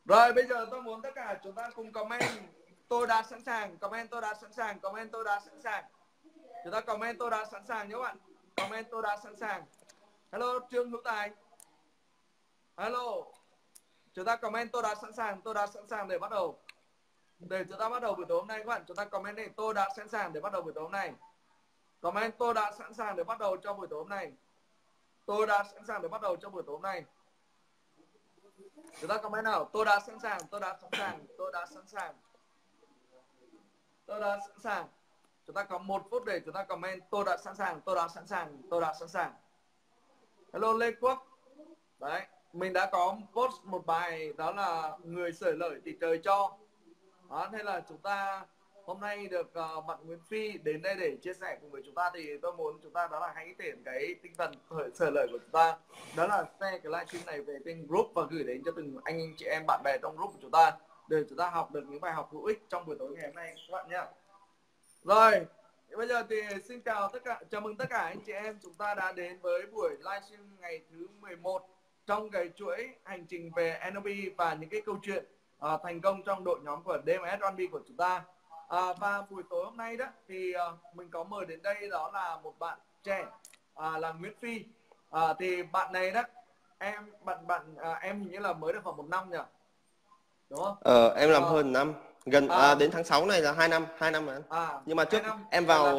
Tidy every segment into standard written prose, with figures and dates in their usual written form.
Rồi bây giờ tôi muốn tất cả chúng ta cùng comment tôi đã sẵn sàng, comment tôi đã sẵn sàng, comment tôi đã sẵn sàng. Chúng ta comment tôi đã sẵn sàng nhé các bạn. Comment tôi đã sẵn sàng. Hello Trương Hữu Tài. Hello. Chúng ta comment tôi đã sẵn sàng, tôi đã sẵn sàng để bắt đầu. Để chúng ta bắt đầu buổi tối hôm nay các bạn. Chúng ta comment đi, tôi đã sẵn sàng để bắt đầu buổi tối hôm nay. Comment tôi đã sẵn sàng để bắt đầu cho buổi tối hôm nay. Tôi đã sẵn sàng để bắt đầu cho buổi tối hôm nay. Chúng ta comment nào, tôi đã sẵn sàng, tôi đã sẵn sàng, tôi đã sẵn sàng. Tôi đã sẵn sàng. Chúng ta có 1 phút để chúng ta comment tôi đã sẵn sàng, tôi đã sẵn sàng, tôi đã sẵn sàng. Hello Lê Quốc. Đấy, mình đã có post một bài đó là người sởi lợi thì trời cho. Đó, nên là chúng ta hôm nay được bạn Nguyễn Phi đến đây để chia sẻ cùng với chúng ta, thì tôi muốn chúng ta đó là hãy thể hiện cái tinh thần sởi lợi của chúng ta, đó là share cái livestream này về trên group và gửi đến cho từng anh chị em bạn bè trong group của chúng ta để chúng ta học được những bài học hữu ích trong buổi tối ngày hôm nay các bạn nhé. Rồi, bây giờ thì xin chào mừng tất cả anh chị em, chúng ta đã đến với buổi livestream ngày thứ 11 trong cái chuỗi hành trình về NLP và những cái câu chuyện thành công trong đội nhóm của DMS NLP của chúng ta. Và buổi tối hôm nay đó thì mình có mời đến đây đó là một bạn trẻ là Nguyễn Phi. Thì bạn này đó em hình như là mới được khoảng 1 năm nhỉ, đúng không? Em làm hơn năm, gần đến tháng 6 này là 2 năm rồi. Nhưng mà trước em vào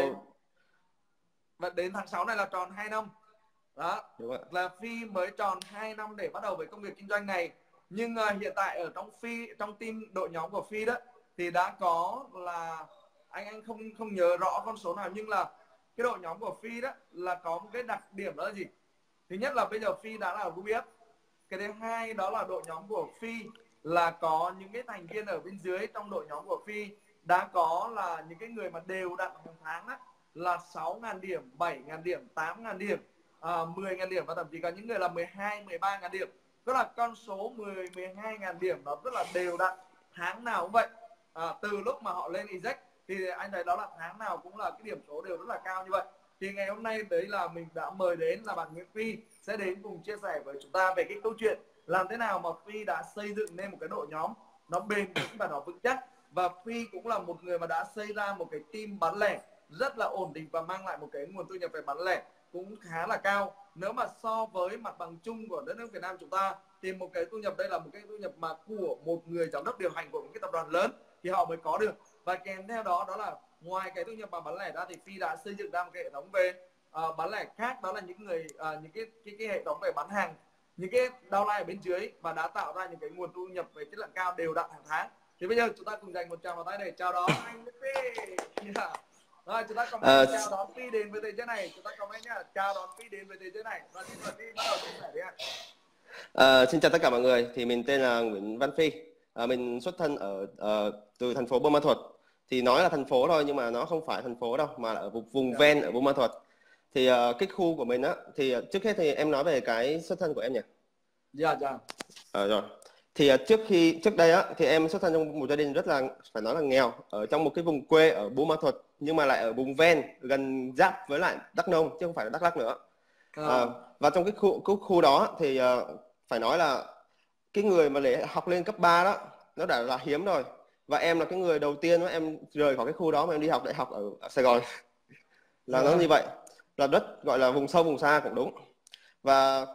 đến tháng 6 này là tròn 2 năm. Đó, là Phi mới tròn 2 năm để bắt đầu với công việc kinh doanh này. Nhưng hiện tại ở trong team đội nhóm của Phi đó thì đã có là anh không nhớ rõ con số nào, nhưng là cái đội nhóm của Phi đó là có một cái đặc điểm đó là gì? Thứ nhất là bây giờ Phi đã là Ruby Up. Cái thứ hai đó là đội nhóm của Phi là có những cái thành viên ở bên dưới trong đội nhóm của Phi đã có là những cái người mà đều đặn hàng tháng đó, là 6.000 điểm, 7.000 điểm, 8.000 điểm, 10.000 điểm, và thậm chí có những người là 12, 13.000 điểm. Tức là con số 10, 12.000 điểm nó rất là đều đặn, tháng nào cũng vậy. Từ lúc mà họ lên Exact thì anh thấy đó là tháng nào cũng là cái điểm số đều rất là cao như vậy. Thì ngày hôm nay đấy là mình đã mời đến là bạn Nguyễn Phi sẽ đến cùng chia sẻ với chúng ta về cái câu chuyện làm thế nào mà Phi đã xây dựng nên một cái đội nhóm nó bền vững và nó vững chắc. Và Phi cũng là một người mà đã xây ra một cái team bán lẻ rất là ổn định và mang lại một cái nguồn thu nhập về bán lẻ cũng khá là cao. Nếu mà so với mặt bằng chung của đất nước Việt Nam chúng ta thì một cái thu nhập đây là một cái thu nhập mà của một người giám đốc điều hành của một cái tập đoàn lớn thì họ mới có được. Và kèm theo đó đó là ngoài cái thu nhập bằng bán lẻ ra thì Phi đã xây dựng ra một cái hệ thống về bán lẻ khác, đó là những người những cái hệ thống về bán hàng, những cái downline ở bên dưới, và đã tạo ra những cái nguồn thu nhập về chất lượng cao đều đặn hàng tháng. Thì bây giờ chúng ta cùng dành một tràng vào tay để chào đón anh Phi. Yeah. Rồi chúng ta comment chào đón Phi đến với thế giới này, chúng ta comment nhá, chào đón Phi đến với thế giới này. Và xin mời Phi bắt đầu chia sẻ đi ạ. Xin chào tất cả mọi người, thì mình tên là Nguyễn Văn Phi. Mình xuất thân từ thành phố Buôn Ma Thuột. Thì nói là thành phố thôi nhưng mà nó không phải thành phố đâu, mà là ở vùng ven ở Buôn Ma Thuột. Thì cái khu của mình á, thì trước hết thì em nói về cái xuất thân của em nhỉ? Dạ. Rồi. Thì trước đây á, thì em xuất thân trong một gia đình rất là, phải nói là nghèo, ở trong một cái vùng quê ở Buôn Ma Thuột, nhưng mà lại ở vùng ven gần giáp với lại Đắk Nông chứ không phải là Đắk Lắk nữa. Và trong cái khu đó thì phải nói là cái người mà để học lên cấp 3 đó nó đã là hiếm rồi. Và em là cái người đầu tiên đó, em rời khỏi cái khu đó mà em đi học đại học ở Sài Gòn. Là nó như vậy, là đất gọi là vùng sâu vùng xa cũng đúng. Và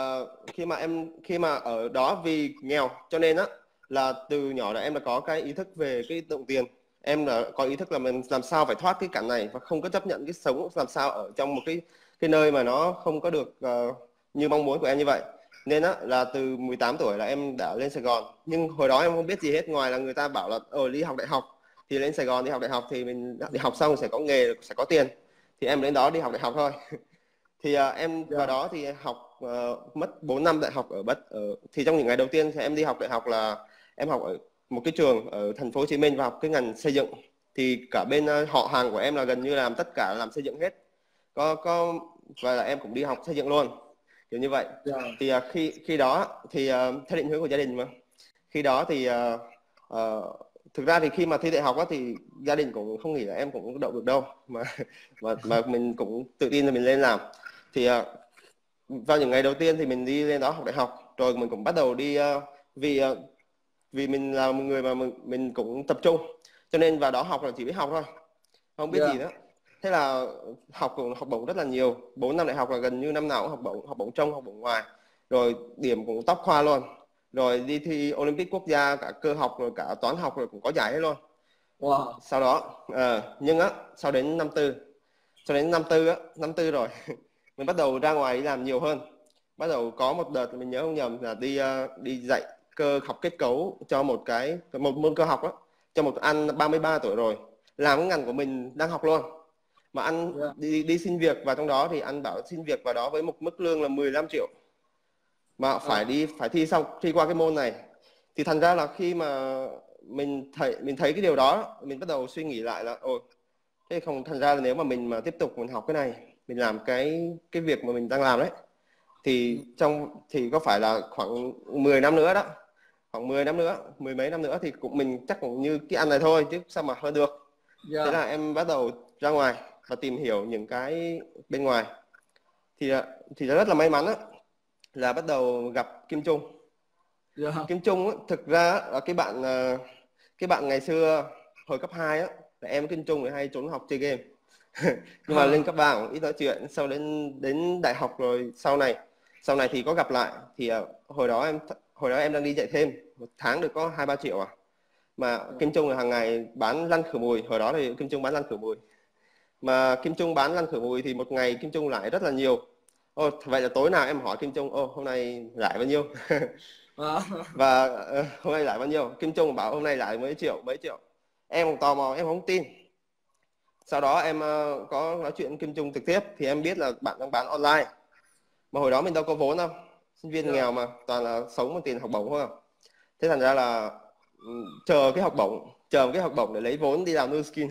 khi mà ở đó vì nghèo cho nên á là từ nhỏ là em đã có cái ý thức về cái đồng tiền. Em là có ý thức là mình làm sao phải thoát cái cảnh này và không có chấp nhận cái sống làm sao ở trong một cái nơi mà nó không có được như mong muốn của em như vậy. Nên á là từ 18 tuổi là em đã lên Sài Gòn. Nhưng hồi đó em không biết gì hết, ngoài là người ta bảo là đi học đại học thì lên Sài Gòn đi học đại học thì mình đi học xong sẽ có nghề, sẽ có tiền. Thì em đến đó đi học đại học thôi. Thì em vào đó thì học mất 4 năm đại học ở thì trong những ngày đầu tiên thì em đi học đại học là em học ở một cái trường ở thành phố Hồ Chí Minh và học cái ngành xây dựng. Thì cả bên họ hàng của em là gần như làm tất cả làm xây dựng hết. Và là em cũng đi học xây dựng luôn, kiểu như vậy. Thì khi đó thì theo định hướng của gia đình mà. Khi đó thì thực ra thì khi mà thi đại học á, thì gia đình cũng không nghĩ là em cũng đậu được đâu, mà mình cũng tự tin là mình lên làm. Thì vào những ngày đầu tiên thì mình đi lên đó học đại học, rồi mình cũng bắt đầu đi vì vì mình là một người mà mình cũng tập trung, cho nên vào đó học là chỉ biết học thôi, không biết gì nữa. Thế là học bổng rất là nhiều, 4 năm đại học là gần như năm nào cũng học bổng trong, học bổng ngoài, rồi điểm cũng top khoa luôn, rồi đi thi Olympic quốc gia cả cơ học rồi cả toán học rồi cũng có giải hết luôn. Wow. Sau đó nhưng á sau đến năm tư rồi mình bắt đầu ra ngoài đi làm nhiều hơn. Bắt đầu có một đợt mình nhớ không nhầm là đi dạy cơ học kết cấu cho một môn cơ học đó, cho một anh 33 tuổi rồi, làm cái ngành của mình đang học luôn, mà anh đi xin việc vào trong đó, thì anh bảo xin việc vào đó với một mức lương là 15 triệu mà phải thi qua cái môn này. Thì thành ra là khi mà mình thấy cái điều đó, mình bắt đầu suy nghĩ lại là thế không, thành ra là nếu mà mình mà tiếp tục mình học cái này, mình làm cái việc mà mình đang làm đấy, thì có phải là khoảng 10 năm nữa đó, khoảng 10 năm nữa, mười mấy năm nữa thì mình chắc cũng như cái anh này thôi chứ sao mà hơn được. Thế là em bắt đầu ra ngoài và tìm hiểu những cái bên ngoài. Thì rất là may mắn á, là bắt đầu gặp Kim Trung. Kim Trung á, thực ra là cái bạn ngày xưa hồi cấp 2 á, là em với Kim Trung thì hay trốn học chơi game. Nhưng mà lên cấp 3 cũng ít nói chuyện. Sau đến đại học rồi sau này thì có gặp lại. Thì hồi đó em đang đi dạy thêm, một tháng được có 2-3 triệu à. Mà Kim Trung là hàng ngày bán lăn khử mùi. Hồi đó thì Kim Trung bán lăn khử mùi. Mà Kim Trung bán lăn khử mùi thì một ngày Kim Trung lãi rất là nhiều. Vậy là tối nào em hỏi Kim Trung, hôm nay lãi bao nhiêu? Và hôm nay lãi bao nhiêu? Kim Trung bảo hôm nay lãi mấy triệu. Em cũng tò mò, em không tin. Sau đó em có nói chuyện với Kim Trung trực tiếp thì em biết là bạn đang bán online. Mà hồi đó mình đâu có vốn đâu, sinh viên nghèo mà, toàn là sống bằng tiền học bổng thôi. Thế thành ra là chờ cái học bổng để lấy vốn đi làm Nu Skin.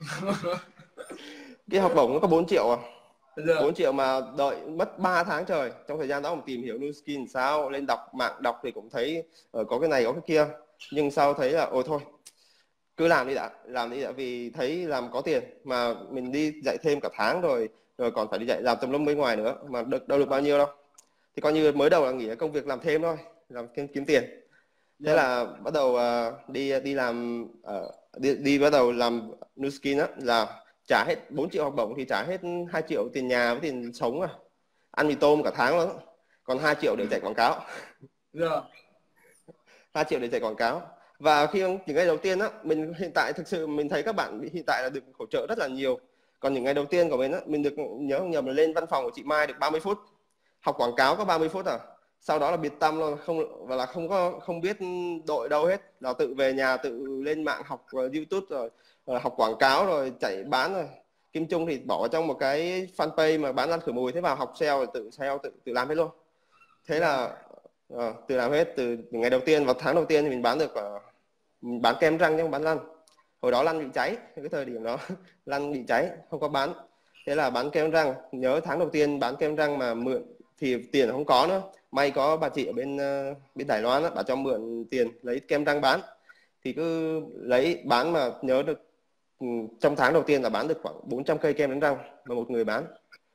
Cái học bổng nó có 4 triệu à. 4 triệu mà đợi mất 3 tháng trời. Trong thời gian đó mình tìm hiểu Nu Skin sao, lên mạng đọc thì cũng thấy có cái này có cái kia. Nhưng sau thấy là thôi cứ làm đi đã, vì thấy làm có tiền, mà mình đi dạy thêm cả tháng rồi còn phải đi dạy làm tùm lum bên ngoài nữa mà đâu được bao nhiêu đâu. Thì coi như mới đầu là nghĩ công việc làm thêm thôi, làm kiếm tiền. Thế là bắt đầu đi làm bắt đầu làm Nu Skin á, là trả hết 4 triệu học bổng thì trả hết 2 triệu tiền nhà với tiền sống à, ăn mì tôm cả tháng luôn, còn 2 triệu để chạy quảng cáo. 2 triệu để chạy quảng cáo. Và khi những ngày đầu tiên á, mình hiện tại thực sự mình thấy các bạn hiện tại là được hỗ trợ rất là nhiều. Còn những ngày đầu tiên của mình á, mình được nhớ không nhầm là lên văn phòng của chị Mai được 30 phút, học quảng cáo có 30 phút à. Sau đó là biệt tâm luôn, không biết đội đâu hết, là tự về nhà tự lên mạng học YouTube rồi học quảng cáo rồi chạy bán rồi. Kim Trung thì bỏ trong một cái fanpage mà bán lăn khử mùi, thế vào học sale rồi tự làm hết luôn. Thế là tự làm hết từ ngày đầu tiên. Vào tháng đầu tiên thì mình bán được mình bán kem răng chứ không bán lăn. Hồi đó lăn bị cháy, cái thời điểm đó lăn bị cháy không có bán. Thế là bán kem răng, nhớ tháng đầu tiên bán kem răng mà mượn thì tiền không có nữa. May có bà chị ở bên Đài Loan á, bà cho mượn tiền lấy kem răng bán. Thì cứ lấy bán mà nhớ được trong tháng đầu tiên là bán được khoảng 400 cây kem đánh răng mà một người bán.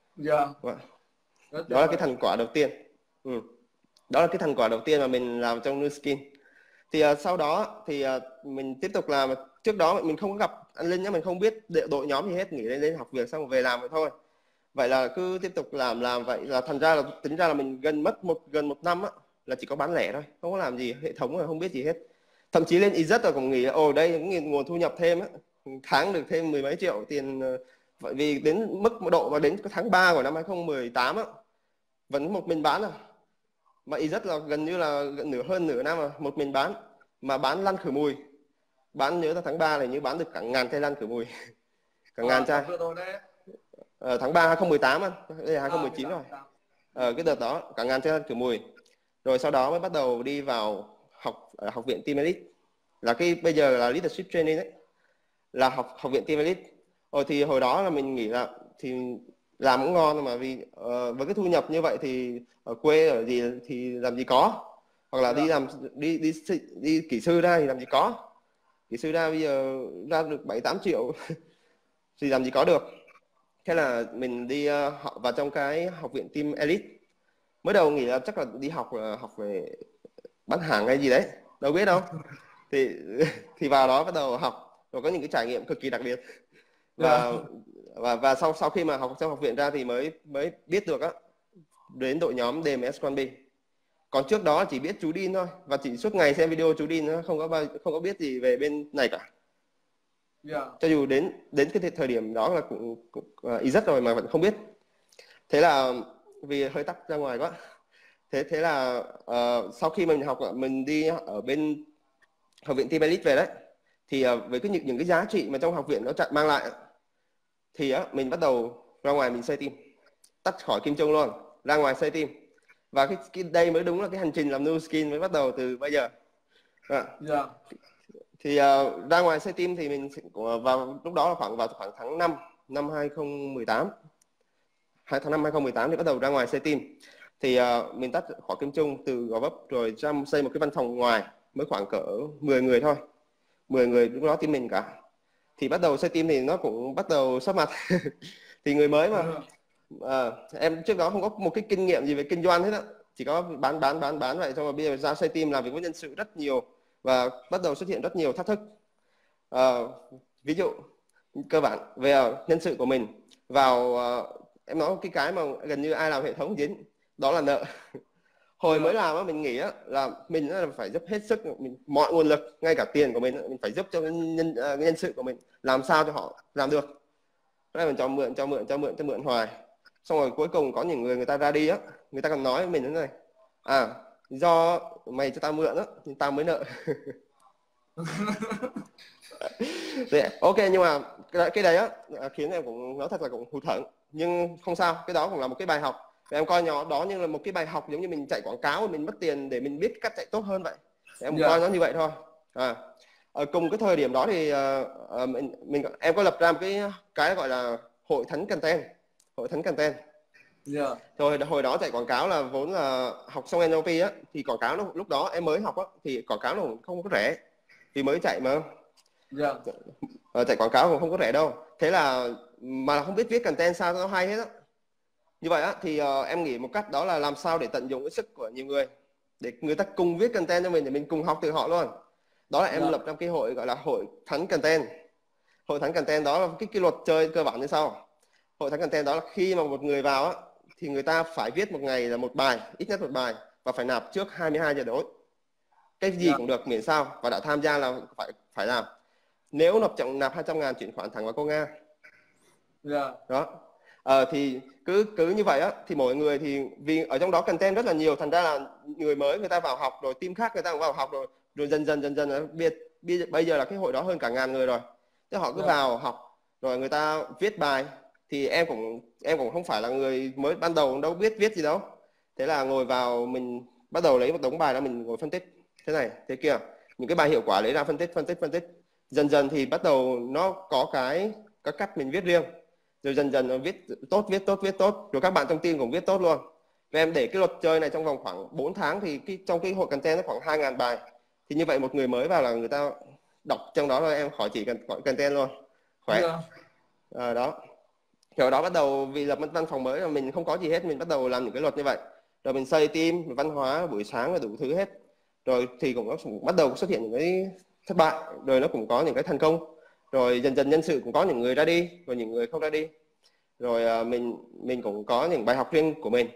Đó là cái thành quả đầu tiên. Đó là cái thành quả đầu tiên mà mình làm trong Nu Skin. Thì sau đó thì mình tiếp tục làm. Trước đó mình không có gặp anh Linh nhá, mình không biết đội nhóm gì hết, nghỉ lên học việc xong rồi về làm vậy thôi. Vậy là cứ tiếp tục làm vậy là thành ra là tính ra là mình gần một năm á, là chỉ có bán lẻ thôi, không có làm gì hệ thống, rồi không biết gì hết. Thậm chí lên EZ rồi cũng nghĩ là đây là nguồn thu nhập thêm á, tháng được thêm 10 mấy triệu tiền. Vậy vì đến mức độ mà đến tháng 3 của năm 2018 á, vẫn một mình bán à. Mà EZ là gần như là hơn nửa năm một mình bán, mà bán lăn khử mùi. Bán nhớ là tháng 3 này như bán được cả ngàn chai lăn khử mùi. Cả ngàn chai. Tháng 3 2018 anh, đây là 2019 rồi. Cái đợt đó cả ngàn chai lăn khử mùi. Rồi sau đó mới bắt đầu đi vào ở học viện Team Elite. Là bây giờ là Leadership Training đấy. Là học viện Team Elite. Thì hồi đó là mình nghĩ là thì làm cũng ngon, mà vì với cái thu nhập như vậy thì ở quê ở gì thì làm gì có, hoặc là đi kỹ sư ra thì làm gì có. Kỹ sư ra bây giờ ra được 7-8 triệu thì làm gì có được. Thế là mình đi học vào trong cái học viện Team Elite. Mới đầu nghĩ là chắc là đi học về bán hàng hay gì đấy, đâu biết đâu. Thì thì vào đó bắt đầu học, rồi có những cái trải nghiệm cực kỳ đặc biệt. Dạ. Và sau khi mà học trong học viện ra thì mới biết được á, đến đội nhóm DMS Quan B. Còn trước đó chỉ biết chú Dean thôi, và chỉ suốt ngày xem video chú Dean, nó không có biết gì về bên này cả. Dạ. Cho dù đến cái thời điểm đó là cũng ý rất rồi mà vẫn không biết. Thế là vì hơi tắc ra ngoài quá. Thế là sau khi mình đi ở bên học viện Team Elite về đấy, thì với những cái giá trị mà trong học viện nó mang lại, thì mình bắt đầu ra ngoài mình xây team, tắt khỏi Kim Trung luôn, ra ngoài xây team. Và cái đây mới đúng là cái hành trình làm Nu Skin mới bắt đầu từ bây giờ. Dạ. Thì ra ngoài xây team thì mình vào lúc đó là vào khoảng tháng 5 năm 2018, tháng 5 2018 thì bắt đầu ra ngoài xây team. Thì mình tách khỏi Kim Trung từ Gò Vấp rồi ra xây một cái văn phòng ngoài, mới khoảng cỡ 10 người thôi, 10 người lúc đó team mình cả. Thì bắt đầu xây team thì nó cũng bắt đầu sắp mặt. Thì người mới mà em trước đó không có một cái kinh nghiệm gì về kinh doanh hết á, chỉ có bán vậy. Xong rồi bây giờ ra xây team làm việc với nhân sự rất nhiều, và bắt đầu xuất hiện rất nhiều thách thức. Ví dụ cơ bản về nhân sự của mình vào, em nói cái mà gần như ai làm hệ thống dính, đó là nợ. Hồi mới làm á, mình nghĩ á, là mình phải dốc hết sức, mọi nguồn lực, ngay cả tiền của mình phải giúp cho nhân sự của mình, làm sao cho họ làm được. Thế mình cho mượn hoài. Xong rồi cuối cùng có những người ta ra đi á, người ta còn nói với mình thế này: do mày cho tao mượn á thì tao mới nợ. Ok, nhưng mà cái đấy á khiến em cũng nói thật là cũng hụt hẫng, nhưng không sao, cái đó cũng là một cái bài học. Và em coi nó đó như là một cái bài học, giống như mình chạy quảng cáo mình mất tiền để mình biết cách chạy tốt hơn vậy. Em coi nó như vậy thôi. Cùng cái thời điểm đó thì em có lập ra một cái gọi là hội thánh content. Rồi hồi đó chạy quảng cáo là vốn là học xong NLP á, thì quảng cáo lúc đó em mới học á, thì quảng cáo nó không có rẻ, vì mới chạy mà. Chạy quảng cáo cũng không có rẻ đâu. Thế là mà không biết viết content sao nó hay hết á. Như vậy á thì em nghĩ một cách đó là làm sao để tận dụng cái sức của nhiều người, để người ta cùng viết content cho mình, để mình cùng học từ họ luôn. Đó là em lập ra cái hội gọi là hội thánh content. Hội thánh content đó là cái luật chơi cơ bản như sau. Hội thánh content đó là khi mà một người vào á, thì người ta phải viết một ngày là một bài, ít nhất một bài, và phải nạp trước 22 giờ tối. Cái gì cũng được miễn sao, và đã tham gia là phải làm. Nếu nộp chậm nạp 200.000 chuyển khoản thẳng vào cô Nga. Đó. Thì cứ như vậy á, thì mỗi người thì vì ở trong đó content rất là nhiều, thành ra là người mới người ta vào học, rồi team khác người ta cũng vào học, rồi dần bây giờ là cái hội đó hơn cả 1000 người rồi. Thế họ cứ vào học, rồi người ta viết bài. Thì em cũng không phải là người mới ban đầu đâu biết viết gì đâu. Thế là ngồi vào, mình bắt đầu lấy một đống bài ra, mình ngồi phân tích thế này thế kia, những cái bài hiệu quả lấy ra phân tích. Dần thì bắt đầu nó có cái cách mình viết riêng, rồi dần nó viết tốt, rồi các bạn trong team cũng viết tốt luôn. Và em để cái luật chơi này trong vòng khoảng 4 tháng, thì trong cái hội content nó khoảng 2000 bài. Thì như vậy một người mới vào là người ta đọc trong đó rồi, em khỏi chỉ cần content luôn, khỏe. Đó. Rồi đó bắt đầu, vì lập văn phòng mới là mình không có gì hết, mình bắt đầu làm những cái luật như vậy. Rồi mình xây team, văn hóa buổi sáng và đủ thứ hết. Rồi thì cũng bắt đầu xuất hiện những cái thất bại, rồi nó cũng có những cái thành công. Rồi dần nhân sự cũng có những người ra đi, và những người không ra đi. Rồi mình cũng có những bài học riêng của mình.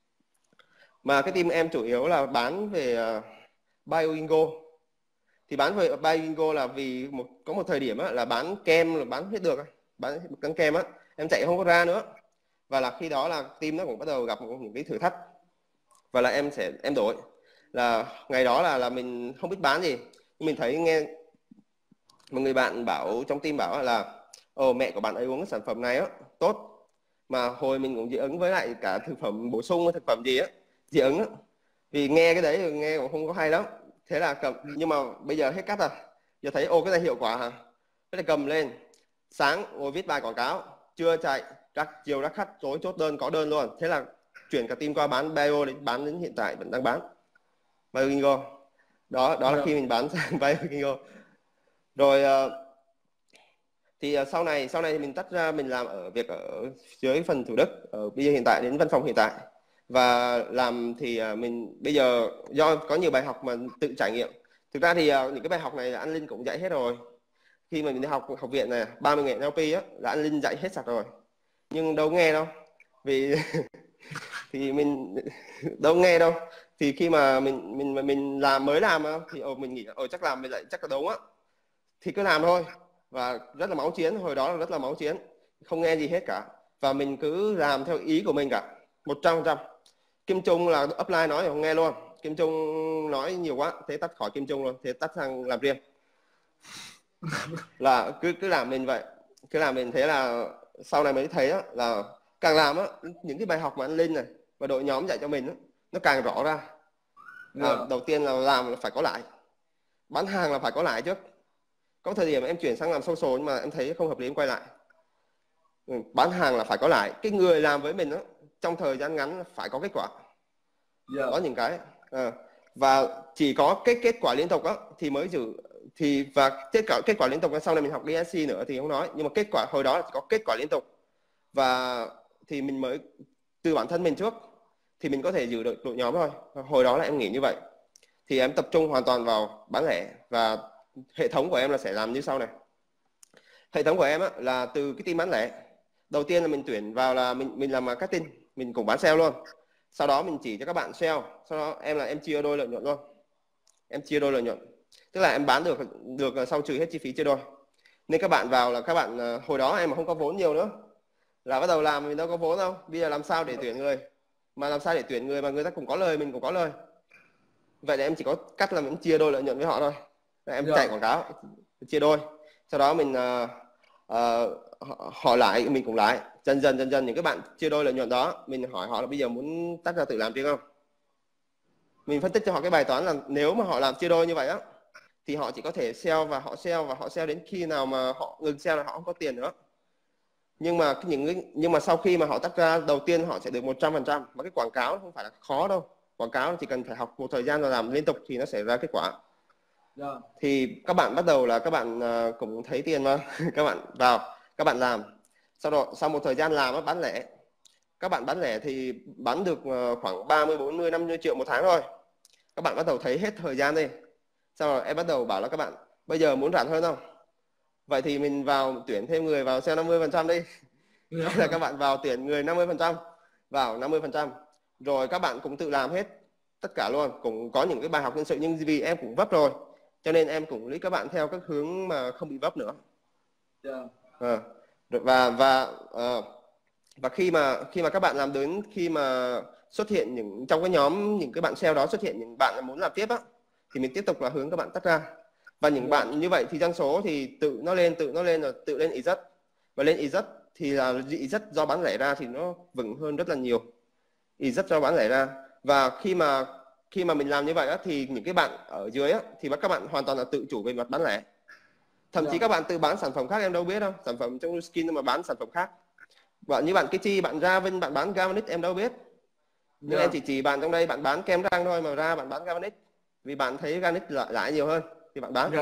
Mà cái team em chủ yếu là bán về Bioingo. Thì bán về Bioingo là vì có một thời điểm là bán kem là bán hết được, bán kem á, em chạy không có ra nữa. Và là khi đó là team nó cũng bắt đầu gặp những cái thử thách, và là em đổi. Là ngày đó là mình không biết bán gì, nhưng mình thấy nghe một người bạn trong team bảo là mẹ của bạn ấy uống cái sản phẩm này á tốt, mà hồi mình cũng dị ứng với lại cả thực phẩm bổ sung, thực phẩm gì á, dị ứng á. Vì nghe cái đấy nghe cũng không có hay lắm. Thế là nhưng mà bây giờ hết cách rồi, giờ thấy cái này hiệu quả hả, thế là cầm lên, sáng ngồi viết bài quảng cáo, trưa chạy, chiều ra khách, tối chốt đơn, có đơn luôn. Thế là chuyển cả team qua bán Bio, bán đến hiện tại vẫn đang bán Bioingo. Đó là khi mình bán sang Bioingo. Rồi thì sau này thì mình tách ra, mình làm việc ở dưới phần Thủ Đức, bây giờ hiện tại đến văn phòng hiện tại. Và làm thì mình bây giờ do có nhiều bài học mà tự trải nghiệm, Thực ra thì những cái bài học này là anh Linh cũng dạy hết rồi. Khi mà mình đi học học viện này 30 ngày NLP á là anh Linh dạy hết sạch rồi, nhưng đâu nghe đâu, vì thì mình đâu nghe đâu. Thì khi mà mình làm mới làm thì mình nghĩ chắc làm mình lại chắc là đúng á, thì cứ làm thôi. Và rất là máu chiến, hồi đó là rất là máu chiến, không nghe gì hết cả, và mình cứ làm theo ý của mình cả 100%. Kim Trung là upline nói thì không nghe luôn, Kim Trung nói nhiều quá, thế tắt khỏi Kim Trung luôn, thế tắt sang làm riêng. Là cứ làm mình vậy, cứ làm mình. Thế là sau này mới thấy á, là càng làm á, những cái bài học mà anh Linh này và đội nhóm dạy cho mình á, nó càng rõ ra. Đầu tiên là làm là phải có lãi, bán hàng là phải có lãi trước. Có thời điểm em chuyển sang làm social nhưng mà em thấy không hợp lý, em quay lại. Bán hàng là phải có lãi, cái người làm với mình á, trong thời gian ngắn phải có kết quả. Đó những cái và chỉ có cái kết quả liên tục á thì mới giữ. Thì và kết quả liên tục, sau này mình học DSC nữa thì không nói, nhưng mà kết quả hồi đó là chỉ có kết quả liên tục, và thì mình mới từ bản thân mình trước thì mình có thể giữ được đội nhóm thôi. Hồi đó là em nghĩ như vậy, thì em tập trung hoàn toàn vào bán lẻ. Và hệ thống của em là sẽ làm như sau này. Hệ thống của em á, là từ cái team bán lẻ, đầu tiên là mình tuyển vào là mình làm marketing, mình cũng bán sale luôn. Sau đó mình chỉ cho các bạn sale, sau đó em chia đôi lợi nhuận luôn. Em chia đôi lợi nhuận, tức là em bán được sau trừ hết chi phí chia đôi. Nên các bạn vào là các bạn hồi đó em mà không có vốn nhiều nữa là bắt đầu làm, mình đâu có vốn đâu, bây giờ làm sao để tuyển người, mà làm sao để tuyển người mà người ta cũng có lời, mình cũng có lời. Vậy là em chỉ có cắt là mình chia đôi lợi nhuận với họ thôi. Em chạy quảng cáo chia đôi, sau đó mình họ lại mình cũng lại. Dần dần những cái bạn chia đôi lợi nhuận đó, mình hỏi họ là bây giờ muốn tách ra tự làm riêng không. Mình phân tích cho họ cái bài toán là nếu mà họ làm chia đôi như vậy á thì họ chỉ có thể sell và họ sell đến khi nào mà họ ngừng sell là họ không có tiền nữa. Nhưng mà sau khi mà họ tách ra, đầu tiên họ sẽ được 100%. Mà cái quảng cáo không phải là khó đâu, quảng cáo chỉ cần phải học một thời gian rồi làm liên tục thì nó sẽ ra kết quả. Thì các bạn bắt đầu là các bạn cũng thấy tiền mà các bạn vào, các bạn làm. Sau một thời gian làm bán lẻ, các bạn bán lẻ thì bán được khoảng 30, 40, 50 triệu một tháng thôi. Các bạn bắt đầu thấy hết thời gian đi. Sau rồi em bắt đầu bảo là các bạn bây giờ muốn rảnh hơn không? Vậy thì mình vào tuyển thêm người vào sale 50% đi. Thế là các bạn vào tuyển người 50%, vào 50%. Rồi các bạn cũng tự làm hết tất cả luôn. Cũng có những cái bài học nhân sự, nhưng vì em cũng vấp rồi cho nên em cũng lý các bạn theo các hướng mà không bị vấp nữa. Và khi mà các bạn làm đến khi mà xuất hiện trong cái nhóm những cái bạn sale đó xuất hiện những bạn muốn làm tiếp á, thì mình tiếp tục là hướng các bạn tách ra. Và những bạn như vậy thì doanh số thì tự nó lên là tự lên exit, và lên exit thì là exit do bán lẻ ra thì nó vững hơn rất là nhiều. Exit do bán lẻ ra. Và khi mà mình làm như vậy á, thì những cái bạn ở dưới á, thì các bạn hoàn toàn là tự chủ về mặt bán lẻ. Thậm chí các bạn tự bán sản phẩm khác em đâu biết đâu, sản phẩm trong skin mà bán sản phẩm khác. Như bạn Kichi, bạn Ravin, bạn bán Galvanic em đâu biết. Nhưng em chỉ bạn trong đây bạn bán kem răng thôi mà ra bạn bán Galvanic, vì bạn thấy Galvanic lãi nhiều hơn thì bạn bán.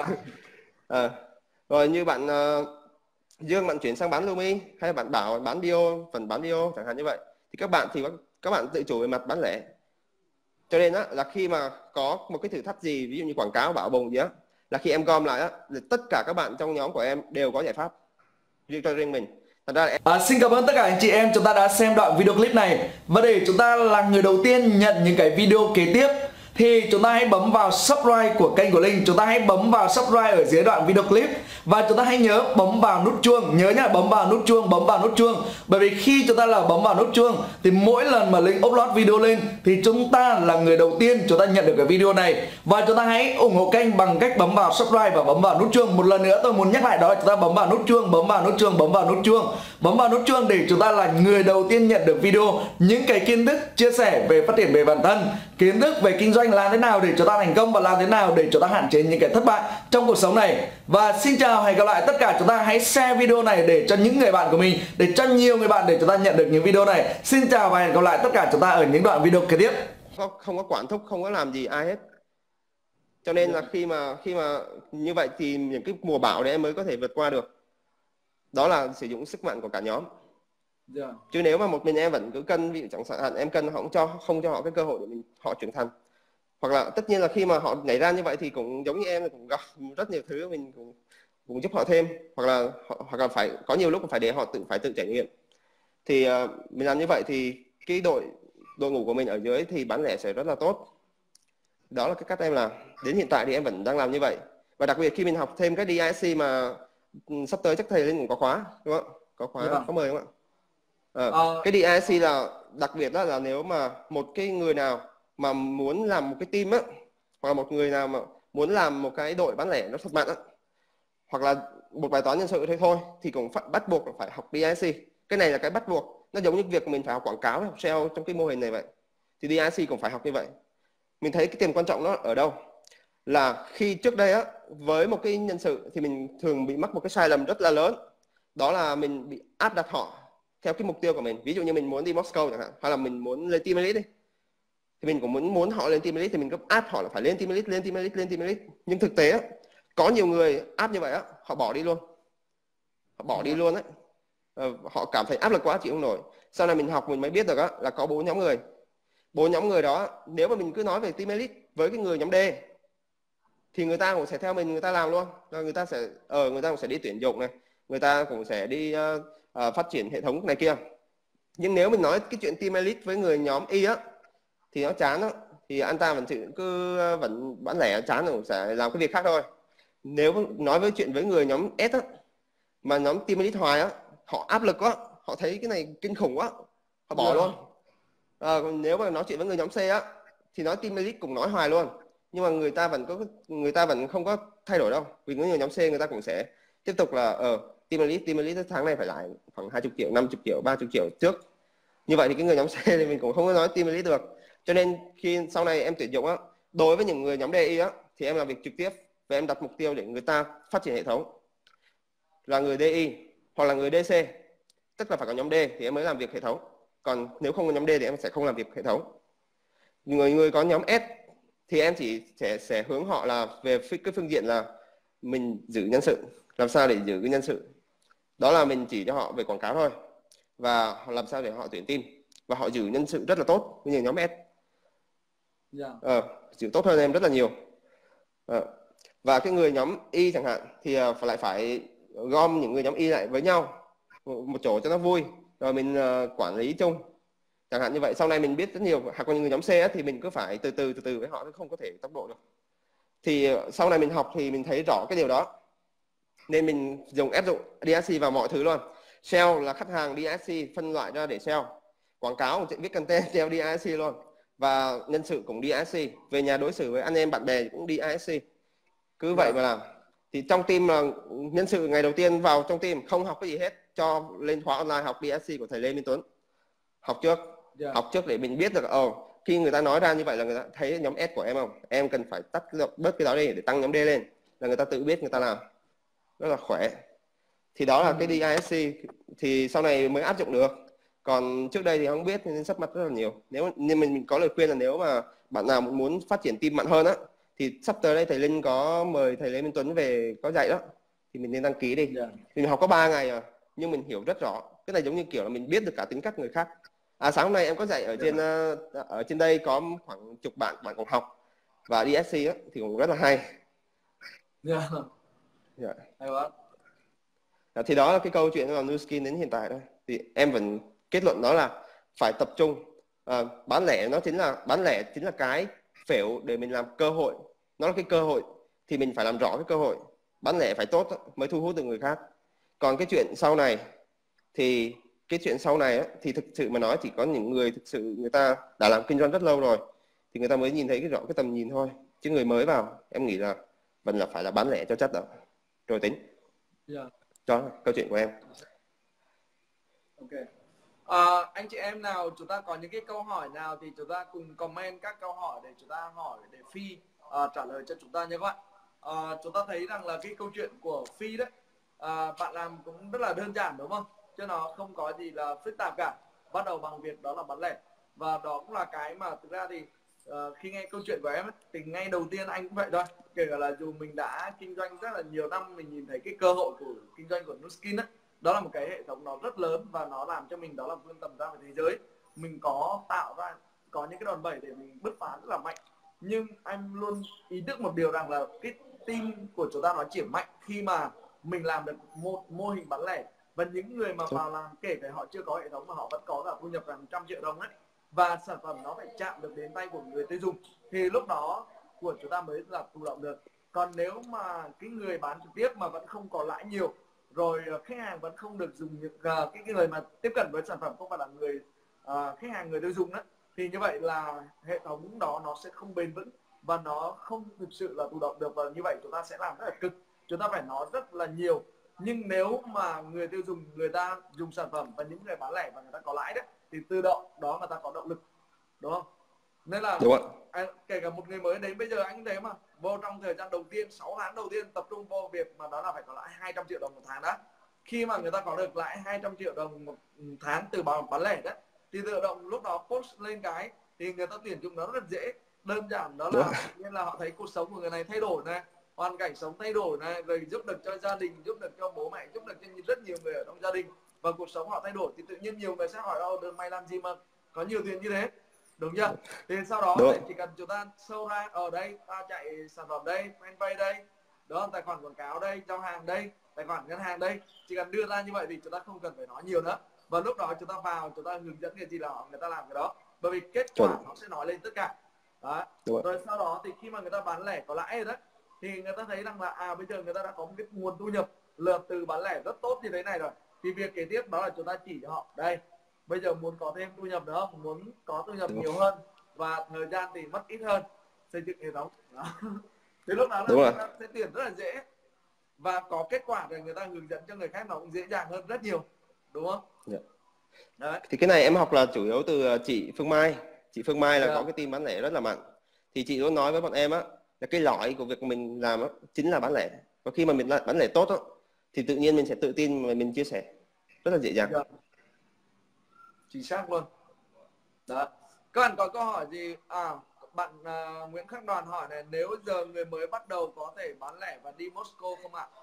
Rồi như bạn Dương, bạn chuyển sang bán Lumi, hay bạn Bảo bán bio, phần bán bio chẳng hạn như vậy, thì các bạn tự chủ về mặt bán lẻ. Cho nên á, là khi mà có một cái thử thách gì, ví dụ như quảng cáo bão bùng gì á, là khi em gom lại á, là tất cả các bạn trong nhóm của em đều có giải pháp riêng cho riêng mình. Thật ra là xin cảm ơn tất cả anh chị em chúng ta đã xem đoạn video clip này. Và để chúng ta là người đầu tiên nhận những cái video kế tiếp thì chúng ta hãy bấm vào subscribe của kênh của Linh. Chúng ta hãy bấm vào subscribe ở dưới đoạn video clip. Và chúng ta hãy nhớ bấm vào nút chuông. Nhớ nhá, bấm vào nút chuông, bấm vào nút chuông. Bởi vì khi chúng ta là bấm vào nút chuông thì mỗi lần mà Linh upload video lên thì chúng ta là người đầu tiên chúng ta nhận được cái video này. Và chúng ta hãy ủng hộ kênh bằng cách bấm vào subscribe và bấm vào nút chuông. Một lần nữa tôi muốn nhắc lại đó, chúng ta bấm vào nút chuông, bấm vào nút chuông, bấm vào nút chuông, bấm vào nút chuông để chúng ta là người đầu tiên nhận được video, những cái kiến thức chia sẻ về phát triển về bản thân, kiến thức về kinh doanh làm thế nào để chúng ta thành công và làm thế nào để chúng ta hạn chế những cái thất bại trong cuộc sống này. Và xin chào, hẹn gặp lại tất cả chúng ta. Hãy share video này để cho những người bạn của mình, để cho nhiều người bạn để chúng ta nhận được những video này. Xin chào và hẹn gặp lại tất cả chúng ta ở những đoạn video kế tiếp. Không có quản thúc, không có làm gì ai hết. Cho nên là khi mà như vậy thì những cái mùa bão đấy em mới có thể vượt qua được. Đó là sử dụng sức mạnh của cả nhóm. Chứ nếu mà một mình em vẫn cứ cân, ví dụ chẳng hạn em cân, họ không cho họ cái cơ hội để họ trưởng thành, hoặc là tất nhiên là khi mà họ nhảy ra như vậy thì cũng giống như em, cũng gặp rất nhiều thứ, mình cũng giúp họ thêm, hoặc là phải có nhiều lúc phải để họ phải tự trải nghiệm. Thì mình làm như vậy thì cái đội ngũ của mình ở dưới thì bán lẻ sẽ rất là tốt. Đó là cái cách em làm. Đến hiện tại thì em vẫn đang làm như vậy. Và đặc biệt khi mình học thêm cái DISC mà sắp tới chắc thầy Linh cũng có khóa đúng không? Có khóa, có mời đúng không ạ? Cái DISC là đặc biệt đó là nếu mà một cái người nào mà muốn làm một cái team á, hoặc là một người nào mà muốn làm một cái đội bán lẻ nó thật mạnh á, hoặc là một bài toán nhân sự thế thôi, thì cũng bắt buộc phải học DISC. Cái này là cái bắt buộc, nó giống như việc mình phải học quảng cáo, học SEO trong cái mô hình này vậy, thì DISC cũng phải học như vậy. Mình thấy cái tiền quan trọng nó ở đâu là khi trước đây á, với một cái nhân sự thì mình thường bị mắc một cái sai lầm rất là lớn, đó là mình bị áp đặt họ theo cái mục tiêu của mình. Ví dụ như mình muốn đi Moscow chẳng hạn, hay là mình muốn lên team elite đi, thì mình cũng muốn họ lên team elite thì mình cứ áp họ là phải lên team elite, lên team elite, lên team elite. Nhưng thực tế á, có nhiều người áp như vậy á, họ bỏ đi luôn, họ bỏ đi luôn á. Họ cảm thấy áp lực quá chịu không nổi. Sau này mình học mình mới biết được á, là có 4 nhóm người. 4 nhóm người đó, nếu mà mình cứ nói về team elite với cái người nhóm D thì người ta cũng sẽ theo mình, người ta làm luôn. Rồi người ta cũng sẽ đi tuyển dụng này, người ta cũng sẽ đi phát triển hệ thống này kia. Nhưng nếu mình nói cái chuyện team elite với người nhóm Y á thì nó chán á, thì anh ta vẫn bán lẻ chán rồi sẽ làm cái việc khác thôi. Nếu nói với chuyện với người nhóm S á, mà nhóm team elite hoài á, họ áp lực quá, họ thấy cái này kinh khủng quá, họ bỏ luôn. Còn nếu mà nói chuyện với người nhóm C á thì nói team elite cũng nói hoài luôn, nhưng mà người ta vẫn không có thay đổi đâu, vì người nhóm C người ta cũng sẽ tiếp tục là team elite tháng này phải lại khoảng 20 triệu, 50 triệu, 30 triệu trước. Như vậy thì cái người nhóm C thì mình cũng không có nói team elite được. Cho nên khi sau này em tuyển dụng á, đối với những người nhóm DI á thì em làm việc trực tiếp và em đặt mục tiêu để người ta phát triển hệ thống là người DI hoặc là người DC, tức là phải có nhóm D thì em mới làm việc hệ thống. Còn nếu không có nhóm D thì em sẽ không làm việc hệ thống. Người có nhóm S thì em chỉ sẽ hướng họ là về cái phương diện là mình giữ nhân sự, làm sao để giữ cái nhân sự. Đó là mình chỉ cho họ về quảng cáo thôi, và làm sao để họ tuyển team và họ giữ nhân sự rất là tốt như nhóm S. Giữ tốt hơn em rất là nhiều. Và cái người nhóm Y chẳng hạn thì phải gom những người nhóm Y lại với nhau một chỗ cho nó vui, rồi mình quản lý chung chẳng hạn như vậy. Sau này mình biết rất nhiều. Hoặc còn người nhóm C á, thì mình cứ phải từ từ với họ, không có thể tốc độ được. Thì sau này mình học thì mình thấy rõ cái điều đó, nên mình áp dụng DSC vào mọi thứ luôn. Sale là khách hàng DSC phân loại ra để sale, quảng cáo viết content theo DSC luôn, và nhân sự cũng DSC, về nhà đối xử với anh em bạn bè cũng DSC. Cứ vậy mà làm. Thì trong team là nhân sự ngày đầu tiên vào trong team không học cái gì hết, cho lên khóa online học DSC của thầy Lê Minh Tuấn. Học trước để mình biết được khi người ta nói ra như vậy là người ta thấy nhóm S của em không, em cần phải tắt bớt cái đó đi để tăng nhóm D lên, là người ta tự biết người ta làm rất là khỏe. Thì đó là cái DISC thì sau này mới áp dụng được, còn trước đây thì không biết nên sắp mặt rất là nhiều. Nhưng mình có lời khuyên là nếu mà bạn nào muốn phát triển team mạnh hơn á, thì sắp tới đây thầy Linh có mời thầy Lê Minh Tuấn về có dạy đó, thì mình nên đăng ký đi. Mình học có 3 ngày nhưng mình hiểu rất rõ. Cái này giống như kiểu là mình biết được cả tính cách người khác. Sáng hôm nay em có dạy ở trên đây có khoảng chục bạn cùng học, và DSC á, thì cũng rất là hay. Hay quá. Thì đó là cái câu chuyện làm Nu Skin đến hiện tại đó. Thì em vẫn kết luận đó là phải tập trung. Bán lẻ chính là cái phễu để mình làm cơ hội. Nó là cái cơ hội thì mình phải làm rõ cái cơ hội. Bán lẻ phải tốt mới thu hút được người khác. Còn cái chuyện sau này thì thì thực sự mà nói chỉ có những người thực sự người ta đã làm kinh doanh rất lâu rồi thì người ta mới nhìn thấy rõ cái tầm nhìn thôi. Chứ người mới vào em nghĩ là vẫn là phải là bán lẻ cho chất đó rồi tính. Đó là câu chuyện của em. Anh chị em nào chúng ta có những cái câu hỏi nào thì chúng ta cùng comment các câu hỏi để chúng ta hỏi để Phi trả lời cho chúng ta nhé các bạn. Chúng ta thấy rằng là cái câu chuyện của Phi đấy, bạn làm cũng rất là đơn giản đúng không, chứ nó không có gì là phức tạp cả. Bắt đầu bằng việc đó là bán lẻ, và đó cũng là cái mà thực ra thì khi nghe câu chuyện của em ấy, thì ngay đầu tiên anh cũng vậy thôi. Kể cả là dù mình đã kinh doanh rất là nhiều năm, mình nhìn thấy cái cơ hội của kinh doanh của Nu Skin ấy, đó là một cái hệ thống nó rất lớn và nó làm cho mình đó là vươn tầm ra về thế giới. Mình có tạo ra những cái đòn bẩy để mình bứt phá rất là mạnh, nhưng anh luôn ý thức một điều rằng là cái team của chúng ta nó chỉ mạnh khi mà mình làm được một mô hình bán lẻ, và những người mà vào làm kể cả họ chưa có hệ thống mà họ vẫn có cả thu nhập hàng trăm triệu đồng đấy, và sản phẩm nó phải chạm được đến tay của người tiêu dùng, thì lúc đó của chúng ta mới là thụ động được. Còn nếu mà cái người bán trực tiếp mà vẫn không có lãi nhiều, rồi khách hàng vẫn không được dùng những cái người mà tiếp cận với sản phẩm không phải là người khách hàng người tiêu dùng đó, thì như vậy là hệ thống đó nó sẽ không bền vững và nó không thực sự là thụ động được, và như vậy chúng ta sẽ làm rất là cực, chúng ta phải nói rất là nhiều. Nhưng nếu mà người tiêu dùng người ta dùng sản phẩm và những người bán lẻ và người ta có lãi đấy, thì tự động đó người ta có động lực, đúng không? Nên là Đúng ạ. kể cả một người mới đến bây giờ anh thấy mà vô trong thời gian đầu tiên, 6 tháng đầu tiên tập trung vô việc mà đó là phải có lãi 200 triệu đồng một tháng đó. Khi mà người ta có được lãi 200 triệu đồng một tháng từ bán lẻ đó, thì tự động lúc đó post lên cái thì người ta tuyển dụng nó rất dễ. Đơn giản đó là nên là họ thấy cuộc sống của người này thay đổi này, hoàn cảnh sống thay đổi này, rồi giúp được cho gia đình, giúp được cho bố mẹ, giúp được cho rất nhiều người ở trong gia đình, và cuộc sống họ thay đổi, thì tự nhiên nhiều người sẽ hỏi đâu mày làm gì mà có nhiều tiền như thế, đúng chưa? Thì sau đó thì chỉ cần chúng ta show ra ở đây ta chạy sản phẩm đây, fanpage đây, đó, tài khoản quảng cáo đây, giao hàng đây, tài khoản ngân hàng đây, chỉ cần đưa ra như vậy thì chúng ta không cần phải nói nhiều nữa, và lúc đó chúng ta vào chúng ta hướng dẫn người gì là người ta làm cái đó, bởi vì kết quả nó sẽ nói lên tất cả đó. Rồi sau đó thì khi mà người ta bán lẻ có lãi rồi đó, thì người ta thấy rằng là bây giờ người ta đã có một cái nguồn thu nhập lượt từ bán lẻ rất tốt như thế này rồi, thì việc kế tiếp đó là chúng ta chỉ cho họ đây, bây giờ muốn có thêm thu nhập nữa không, muốn có thu nhập nhiều hơn và thời gian thì mất ít hơn, xây dựng hệ thống đó. Thì lúc đó là người ta sẽ tuyển rất là dễ, và có kết quả rồi người ta hướng dẫn cho người khác nó cũng dễ dàng hơn rất nhiều, đúng không? Đấy. Thì cái này em học là chủ yếu từ chị Phương Mai. Chị Phương Mai là có cái team bán lẻ rất là mạnh. Thì chị luôn nói với bọn em á là cái lõi của việc mình làm á chính là bán lẻ. Và khi mà mình bán lẻ tốt á thì tự nhiên mình sẽ tự tin mà mình chia sẻ rất là dễ dàng. Chính xác luôn. Đó. Các bạn có câu hỏi gì? Bạn Nguyễn Khắc Đoàn hỏi này, nếu giờ người mới bắt đầu có thể bán lẻ và đi Moscow không ạ?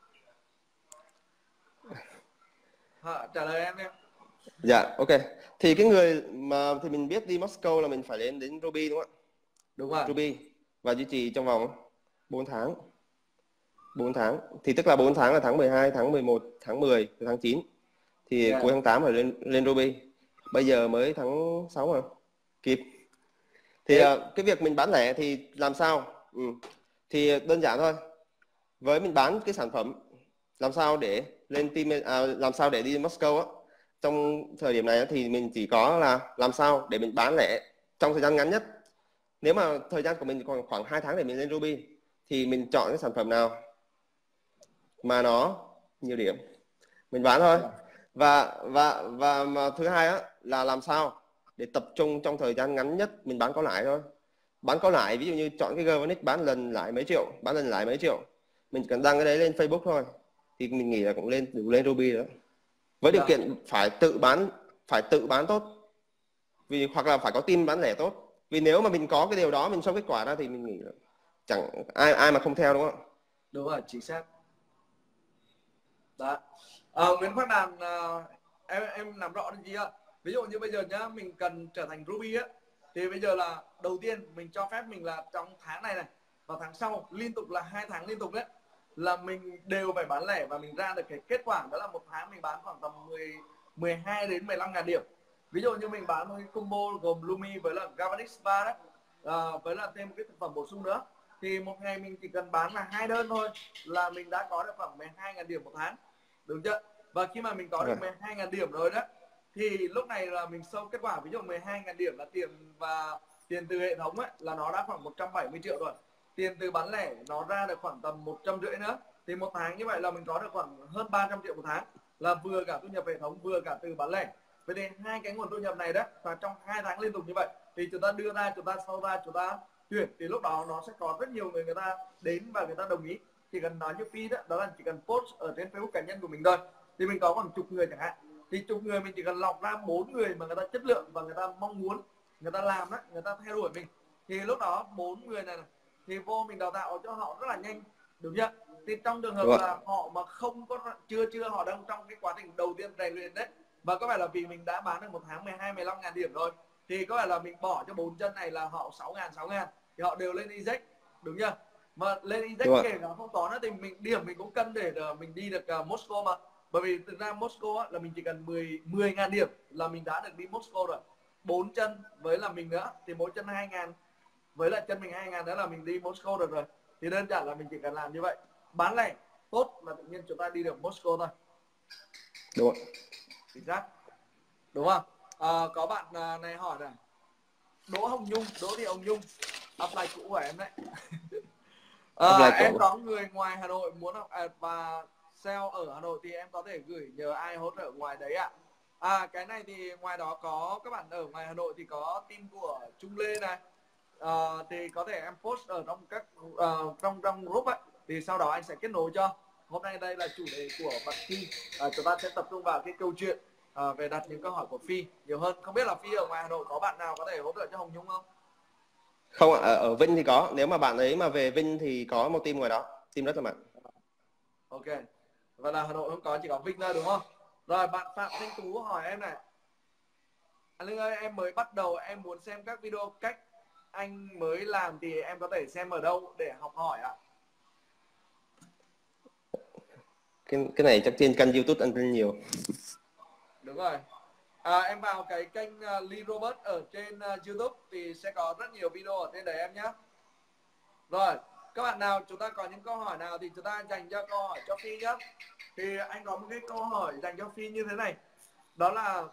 Trả lời em em. Dạ, ok. Thì cái người mà thì mình biết đi Moscow là mình phải đến Ruby đúng không ạ? Đúng rồi. Ruby và duy trì trong vòng 4 tháng. 4 tháng. Thì tức là 4 tháng là tháng 12, tháng 11, tháng 10, tháng 9. Thì cuối tháng 8 phải lên Ruby. Bây giờ mới tháng 6 mà. Kịp. Thì cái việc mình bán lẻ thì làm sao? Thì đơn giản thôi. Với mình bán cái sản phẩm làm sao để lên team làm sao để đi Moscow á, trong thời điểm này thì mình chỉ có là làm sao để mình bán lẻ trong thời gian ngắn nhất. Nếu mà thời gian của mình còn khoảng 2 tháng để mình lên Ruby thì mình chọn cái sản phẩm nào mà nó nhiều điểm mình bán thôi. Và mà thứ hai á là làm sao để tập trung trong thời gian ngắn nhất mình bán có lãi thôi. Bán có lãi ví dụ như chọn cái Gvanic bán lần lãi mấy triệu, bán lần lãi mấy triệu, mình cần đăng cái đấy lên Facebook thôi thì mình nghĩ là cũng đủ lên Ruby đó, với điều kiện phải tự bán tốt, vì hoặc là phải có team bán lẻ tốt, vì nếu mà mình có cái điều đó mình show kết quả ra thì mình nghĩ là chẳng ai mà không theo, đúng không? Đúng rồi, chính xác. Đó. Nguyễn Phát Đàn, em nắm rõ được gì ạ? Ví dụ như bây giờ nhá, mình cần trở thành Ruby á, thì bây giờ là đầu tiên mình cho phép mình là trong tháng này và tháng sau liên tục là 2 tháng liên tục đấy, là mình đều phải bán lẻ và mình ra được cái kết quả đó là một tháng mình bán khoảng tầm 12 đến 15 ngàn điểm. Ví dụ như mình bán một cái combo gồm Lumi với là Galvanic Spa đấy, với là thêm một cái thực phẩm bổ sung nữa, thì một ngày mình chỉ cần bán là 2 đơn thôi là mình đã có được khoảng 12.000 điểm một tháng, đúng chưa? Và khi mà mình có được 12.000 điểm rồi đó, thì lúc này là mình show kết quả, ví dụ 12.000 điểm là tiền từ hệ thống ấy, là nó đã khoảng 170 triệu rồi, tiền từ bán lẻ nó ra được khoảng tầm 150 nữa, thì một tháng như vậy là mình có được khoảng hơn 300 triệu một tháng, là vừa cả thu nhập hệ thống vừa cả từ bán lẻ. Vậy thì hai cái nguồn thu nhập này đó, và trong 2 tháng liên tục như vậy thì chúng ta đưa ra, chúng ta sau ra chúng ta tuyển, thì lúc đó nó sẽ có rất nhiều người ta đến và người ta đồng ý. Chỉ cần nói như Phi đó là chỉ cần post ở trên Facebook cá nhân của mình thôi, thì mình có khoảng chục người chẳng hạn, thì chục người mình chỉ cần lọc ra 4 người mà người ta chất lượng và người ta mong muốn, người ta làm đó, người ta theo đuổi mình, thì lúc đó 4 người này thì vô mình đào tạo cho họ rất là nhanh, đúng chưa? Thì trong trường hợp là họ mà không có chưa họ đang trong cái quá trình đầu tiên rèn luyện đấy, và có phải là vì mình đã bán được một tháng 12-15 ngàn điểm rồi, thì có phải là mình bỏ cho 4 chân này là họ 6 ngàn, thì họ đều lên EZ, đúng chưa? Mà lên Đúng EZ rồi. kể cả không có nữa thì điểm mình cũng cân để mình đi được Moscow mà. Bởi vì thực ra Moscow á, là mình chỉ cần 10.000 điểm là mình đã được đi Moscow rồi. 4 chân với là mình nữa thì mỗi chân 2.000, với lại chân mình 2.000 nữa là mình đi Moscow được rồi. Thì đơn giản là mình chỉ cần làm như vậy, bán lẻ tốt là tự nhiên chúng ta đi được Moscow thôi. Đúng rồi. Chính xác, đúng không? Có bạn này hỏi này, Đỗ Hồng Nhung, Đỗ Thị Hồng Nhung, apply cũ của em đấy. Apply Em cổ. có người ngoài Hà Nội muốn học và sale ở Hà Nội thì em có thể gửi nhờ ai hỗ trợ ngoài đấy ạ? Cái này thì ngoài đó có các bạn ở ngoài Hà Nội thì có team của Trung Lê này, thì có thể em post ở trong các trong group ấy, thì sau đó anh sẽ kết nối cho. Hôm nay đây là chủ đề của bạn Phi, chúng ta sẽ tập trung vào cái câu chuyện về đặt những câu hỏi của Phi nhiều hơn. Không biết là Phi ở ngoài Hà Nội có bạn nào có thể hỗ trợ cho Hồng Nhung không? Không ạ, ở Vinh thì có. Nếu mà bạn ấy mà về Vinh thì có một team ngoài đó, team rất là mạnh. Ok, vậy là Hà Nội không có, chỉ có Vinh thôi đúng không? Rồi bạn Phạm Thanh Tú hỏi em này, anh Linh ơi, em mới bắt đầu, em muốn xem các video cách anh mới làm thì em có thể xem ở đâu để học hỏi ạ? Cái này chắc trên kênh YouTube anh tin nhiều. Đúng rồi. Em vào cái kênh Lee Robert ở trên YouTube thì sẽ có rất nhiều video ở trên đấy em nhé. Rồi, các bạn nào chúng ta có những câu hỏi nào thì chúng ta dành cho câu hỏi cho Phi nhé. Thì anh có một cái câu hỏi dành cho Phi như thế này. Đó là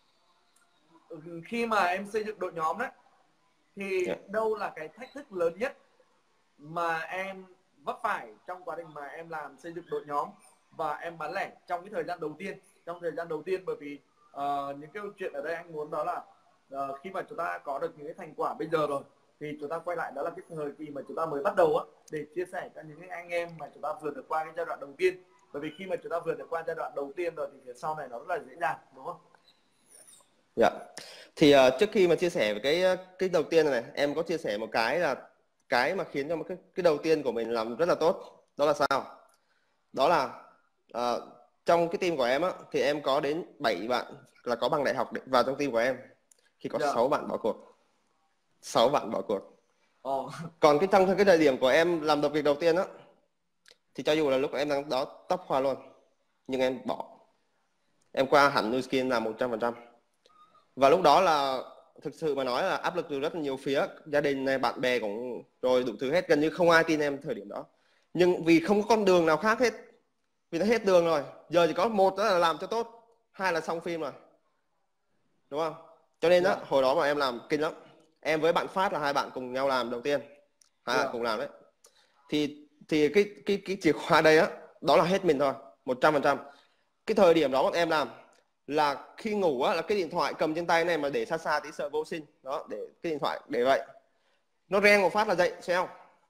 khi mà em xây dựng đội nhóm đấy thì Yeah. đâu là cái thách thức lớn nhất mà em vấp phải trong quá trình mà em làm xây dựng đội nhóm và em bán lẻ trong cái thời gian đầu tiên, bởi vì những cái chuyện ở đây anh muốn đó là khi mà chúng ta có được những cái thành quả bây giờ rồi thì chúng ta quay lại đó là cái thời kỳ mà chúng ta mới bắt đầu á, để chia sẻ cho những anh em mà chúng ta vượt được qua cái giai đoạn đầu tiên. Bởi vì khi mà chúng ta vượt được qua giai đoạn đầu tiên rồi thì phía sau này nó rất là dễ dàng, đúng không? Dạ. Thì trước khi mà chia sẻ về cái đầu tiên này, em có chia sẻ một cái là cái mà khiến cho cái đầu tiên của mình làm rất là tốt. Đó là sao? Đó là trong cái team của em á thì em có đến 7 bạn là có bằng đại học vào trong team của em. Thì có 6 bạn bỏ cuộc. 6 bạn bỏ cuộc. Còn trong cái thời điểm của em làm được việc đầu tiên á thì cho dù là lúc em đang đó top khoa luôn nhưng em bỏ. Em qua hẳn Nu Skin là 100%. Và lúc đó là thực sự mà nói là áp lực từ rất là nhiều phía, gia đình này, bạn bè cũng rồi đủ thứ hết, gần như không ai tin em thời điểm đó. Nhưng vì không có con đường nào khác hết, vì nó hết đường rồi, giờ chỉ có một đó là làm cho tốt, hai là xong phim rồi, đúng không? Cho nên đó hồi đó mà em làm kinh lắm. Em với bạn Phát là hai bạn cùng nhau làm đầu tiên, hai bạn cùng làm đấy. Thì cái chìa khóa đây á, đó là hết mình thôi, 100%. Cái thời điểm đó bọn em làm là khi ngủ á, là cái điện thoại cầm trên tay này mà để xa xa tí sợ vô sinh đó, để cái điện thoại để vậy, nó reng một phát là dậy xem.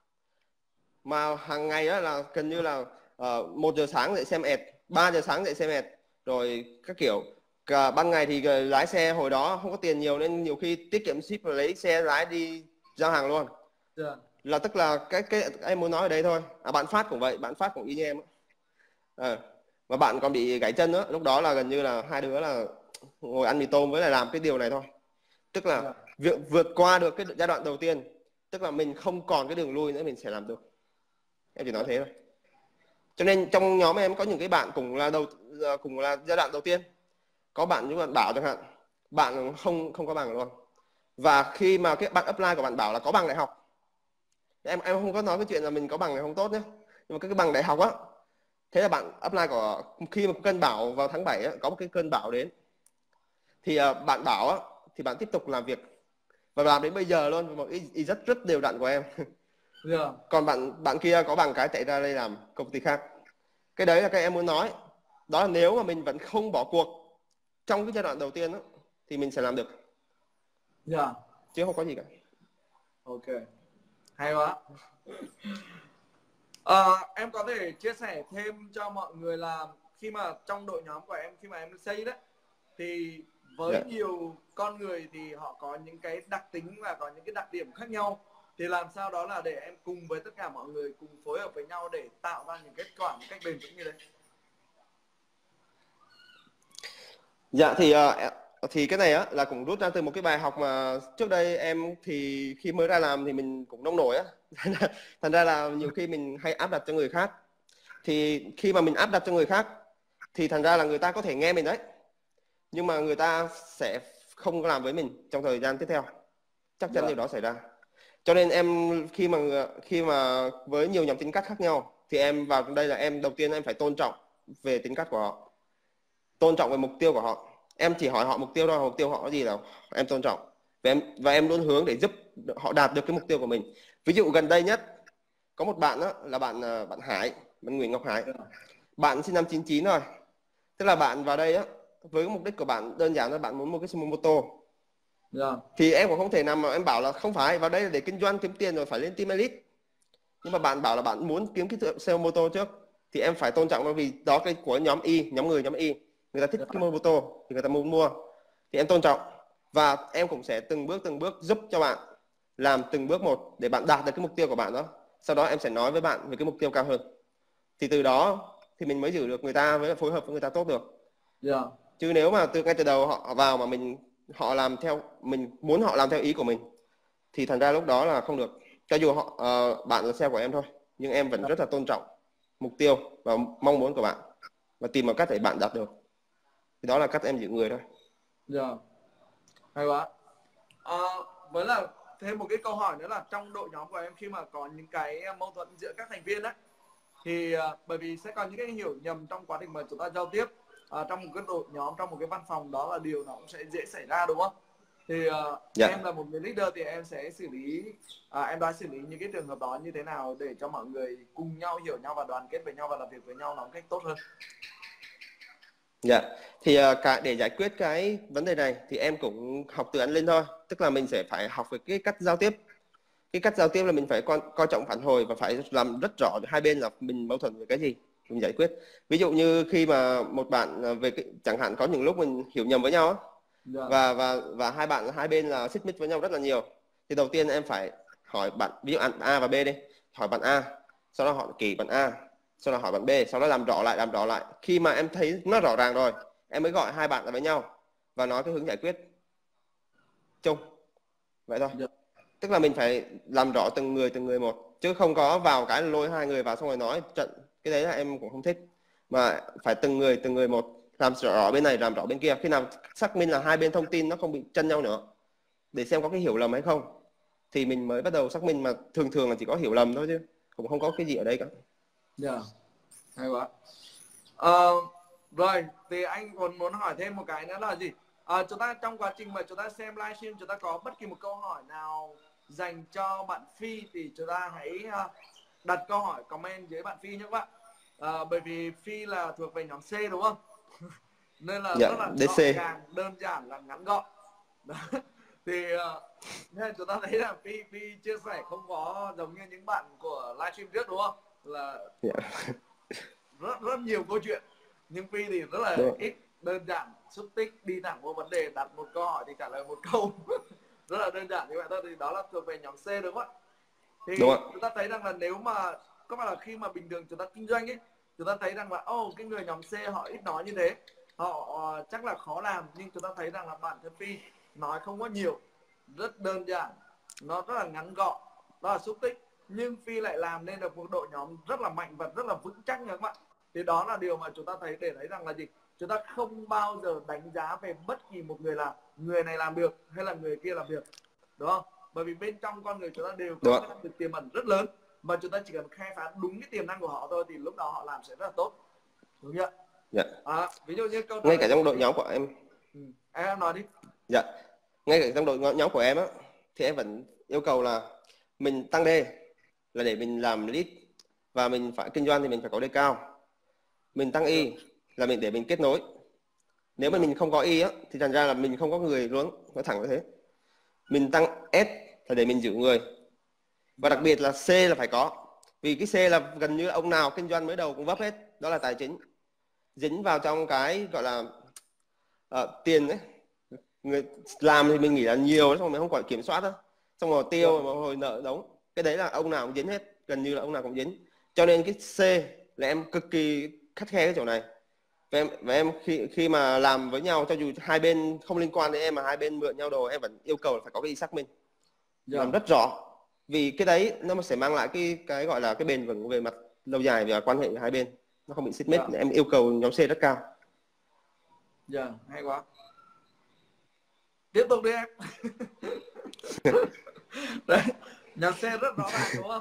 Mà hàng ngày á là gần như là 1 giờ sáng dậy xem ẹt, 3 giờ sáng dậy xem ẹt, rồi các kiểu. Cả ban ngày thì lái xe, hồi đó không có tiền nhiều nên nhiều khi tiết kiệm ship rồi lấy xe lái đi giao hàng luôn. Là tức là cái em muốn nói ở đây thôi. Bạn Phát cũng vậy, bạn Phát cũng y như em á. Và bạn còn bị gãy chân nữa. Lúc đó là gần như là hai đứa là ngồi ăn mì tôm với lại làm cái điều này thôi. Tức là việc vượt qua được cái giai đoạn đầu tiên, tức là mình không còn cái đường lui nữa, mình sẽ làm được. Em chỉ nói thế thôi. Cho nên trong nhóm em có những cái bạn cùng là giai đoạn đầu tiên. Có bạn như bạn Bảo chẳng hạn, bạn không có bằng luôn. Và khi mà cái bạn apply của bạn Bảo là có bằng đại học, em không có nói cái chuyện là mình có bằng này không tốt nhé, nhưng mà cái bằng đại học á. Thế là bạn apply của khi mà cơn bão vào tháng 7 á, có một cái cơn bão đến thì bạn Bảo á thì bạn tiếp tục làm việc và làm đến bây giờ luôn, một ý rất đều đặn của em. Còn bạn kia có bằng cái chạy ra đây làm công ty khác. Cái đấy là cái em muốn nói, đó là nếu mà mình vẫn không bỏ cuộc trong cái giai đoạn đầu tiên đó, thì mình sẽ làm được. Chứ không có gì cả. Ok, hay quá. Em có thể chia sẻ thêm cho mọi người là khi mà trong đội nhóm của em, khi mà em xây đấy, thì với nhiều con người thì họ có những cái đặc tính và có những cái đặc điểm khác nhau, thì làm sao đó là để em cùng với tất cả mọi người cùng phối hợp với nhau để tạo ra những kết quả một cách bền vững như thế? Dạ thì Thì cái này á là cũng rút ra từ một cái bài học mà trước đây em thì khi mới ra làm thì mình cũng nông nổi á. Thành ra là nhiều khi mình hay áp đặt cho người khác. Thì khi mà mình áp đặt cho người khác thì thành ra là người ta có thể nghe mình đấy, nhưng mà người ta sẽ không làm với mình trong thời gian tiếp theo. Chắc chắn điều đó xảy ra. Cho nên em khi mà với nhiều nhóm tính cách khác nhau thì em vào đây là em đầu tiên em phải tôn trọng về tính cách của họ, tôn trọng về mục tiêu của họ. Em chỉ hỏi họ mục tiêu thôi, mục tiêu họ có gì đâu em tôn trọng, và em luôn hướng để giúp họ đạt được cái mục tiêu của mình. Ví dụ gần đây nhất có một bạn đó là bạn Hải, bạn Nguyễn Ngọc Hải. Bạn sinh năm 99 thôi. Tức là bạn vào đây á với mục đích của bạn đơn giản là bạn muốn mua cái xe mô tô. Thì em cũng không thể nào mà em bảo là không phải vào đây là để kinh doanh kiếm tiền rồi phải lên team elite. Nhưng mà bạn bảo là bạn muốn kiếm cái xe mô tô trước thì em phải tôn trọng nó, vì đó cái của nhóm Y, nhóm Y người ta thích cái mô tô thì người ta muốn mua, thì em tôn trọng. Và em cũng sẽ từng bước giúp cho bạn làm từng bước một để bạn đạt được cái mục tiêu của bạn đó. Sau đó em sẽ nói với bạn về cái mục tiêu cao hơn. Thì từ đó thì mình mới giữ được người ta, với phối hợp với người ta tốt được. Chứ nếu mà ngay từ đầu họ vào mà họ làm theo mình muốn, họ làm theo ý của mình thì thành ra lúc đó là không được. Cho dù bạn là sale của em thôi, nhưng em vẫn rất là tôn trọng mục tiêu và mong muốn của bạn và tìm một cách để bạn đạt được. Thì đó là cách em giữ người thôi. Hay quá. Với là thêm một cái câu hỏi nữa là trong đội nhóm của em khi mà có những cái mâu thuẫn giữa các thành viên á, thì bởi vì sẽ có những cái hiểu nhầm trong quá trình mà chúng ta giao tiếp trong một cái đội nhóm, trong một cái văn phòng, đó là điều nó cũng sẽ dễ xảy ra, đúng không? Thì em là một người leader thì em sẽ xử lý em đã xử lý những cái trường hợp đó như thế nào để cho mọi người cùng nhau hiểu nhau và đoàn kết với nhau và làm việc với nhau nó một cách tốt hơn? Dạ, thì để giải quyết cái vấn đề này thì em cũng học từ anh Linh thôi. Tức là mình sẽ phải học về cái cách giao tiếp. Cái cách giao tiếp là mình phải coi trọng phản hồi và phải làm rất rõ hai bên là mình mâu thuẫn về cái gì mình giải quyết. Ví dụ như khi mà một bạn về chẳng hạn có những lúc mình hiểu nhầm với nhau á, và hai bên là xích mích với nhau rất là nhiều, thì đầu tiên em phải hỏi bạn, ví dụ A và B đi, hỏi bạn A, sau đó hỏi kỹ bạn A, sau đó hỏi bạn B, sau đó làm rõ lại. Khi mà em thấy nó rõ ràng rồi em mới gọi hai bạn lại với nhau và nói cái hướng giải quyết chung, vậy thôi. Tức là mình phải làm rõ từng người một, chứ không có vào cái lôi hai người vào xong rồi nói trận. Cái đấy là em cũng không thích, mà phải từng người một, làm rõ bên này làm rõ bên kia. Khi nào xác minh là hai bên thông tin nó không bị chân nhau nữa, để xem có cái hiểu lầm hay không, thì mình mới bắt đầu xác minh. Mà thường là chỉ có hiểu lầm thôi chứ cũng không có cái gì ở đây cả. Hay quá. Rồi thì anh còn muốn hỏi thêm một cái nữa là gì? Chúng ta trong quá trình mà chúng ta xem livestream, chúng ta có bất kỳ một câu hỏi nào dành cho bạn Phi thì chúng ta hãy đặt câu hỏi comment dưới bạn Phi nhé các bạn. Bởi vì Phi là thuộc về nhóm C đúng không? Nên là rất là DC. gọn gàng, đơn giản là ngắn gọn. Đó. Thì nên chúng ta thấy là Phi chia sẻ không có giống như những bạn của livestream trước đúng không? Là rất nhiều câu chuyện, nhưng Phi thì rất là ít, đơn giản, xúc tích, đi thẳng vào vấn đề, đặt một câu hỏi thì trả lời một câu. Rất là đơn giản như vậy thôi. Thì đó là thuộc về nhóm C đúng không ạ? Thì chúng ta thấy rằng là nếu mà các bạn là khi mà bình thường chúng ta kinh doanh ấy, chúng ta thấy rằng là cái người nhóm C họ ít nói như thế, họ chắc là khó làm. Nhưng chúng ta thấy rằng là bản thân Phi nói không có nhiều, rất đơn giản, nó rất là ngắn gọn, đó là xúc tích, nhưng Phi lại làm nên được một đội nhóm rất là mạnh và rất là vững chắc nha các bạn. Thì đó là điều mà chúng ta thấy, để thấy rằng là gì, chúng ta không bao giờ đánh giá về bất kỳ một người là người này làm được hay là người kia làm được, đúng không? Bởi vì bên trong con người chúng ta đều có cái năng lực tiềm ẩn rất lớn, mà chúng ta chỉ cần khai phá đúng cái tiềm năng của họ thôi thì lúc đó họ làm sẽ rất là tốt, đúng không ạ? Ví dụ như câu ngay cả trong đội nhóm của em, em nói đi. Dạ, ngay cả trong đội nhóm của em á thì em vẫn yêu cầu là mình tăng D là để mình làm lead, và mình phải kinh doanh thì mình phải có D cao. Mình tăng Y là để mình kết nối. Nếu mà mình không có Y á thì thành ra là mình không có người luôn, nói thẳng như thế. Mình tăng S là để mình giữ người, và đặc biệt là C là phải có, vì cái C là gần như ông nào kinh doanh mới đầu cũng vấp hết, đó là tài chính. Dính vào trong cái gọi là tiền ấy, người làm thì mình nghĩ là nhiều, xong rồi mình không quản kiểm soát đó, xong rồi tiêu mà hồi nợ đóng, cái đấy là ông nào cũng dính hết, gần như là ông nào cũng dính. Cho nên cái C là em cực kỳ khắt khe cái chỗ này, Và em khi mà làm với nhau, cho dù hai bên không liên quan đến em mà hai bên mượn nhau đồ, em vẫn yêu cầu là phải có cái xác minh, làm rất rõ, vì cái đấy nó sẽ mang lại cái gọi là cái bền vững về mặt lâu dài và quan hệ của hai bên nó không bị xích mích. Em yêu cầu nhóm C rất cao. Hay quá, tiếp tục đi em. Đấy, nhóm C rất rõ ràng đúng không?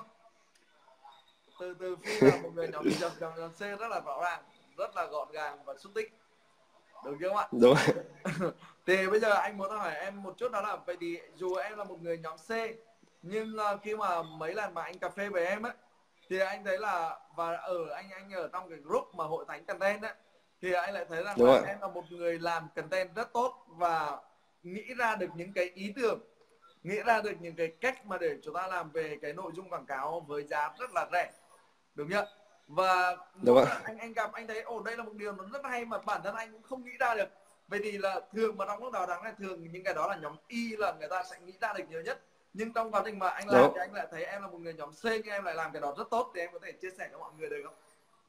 Từ Phi là một người nhóm C rất là rõ ràng, rất là gọn gàng và xúc tích, được chưa không ạ? Đúng. Thì bây giờ anh muốn hỏi em một chút, đó là vậy thì dù em là một người nhóm C, nhưng khi mà mấy lần mà anh cà phê với em á, thì anh thấy là, và anh ở trong cái group mà hội thánh content á, thì anh lại thấy rằng là em là một người làm content rất tốt và nghĩ ra được những cái ý tưởng, nghĩ ra được những cái cách mà để chúng ta làm về cái nội dung quảng cáo với giá rất là rẻ, đúng chưa? Và mỗi lần anh gặp anh thấy đây là một điều nó rất hay mà bản thân anh cũng không nghĩ ra được. Vậy thì là thường mà trong lúc đó đáng là thường những cái đó là nhóm Y là người ta sẽ nghĩ ra được nhiều nhất, nhưng trong quá trình mà anh làm thì anh lại thấy em là một người nhóm C nhưng em lại làm cái đó rất tốt, thì em có thể chia sẻ cho mọi người được không?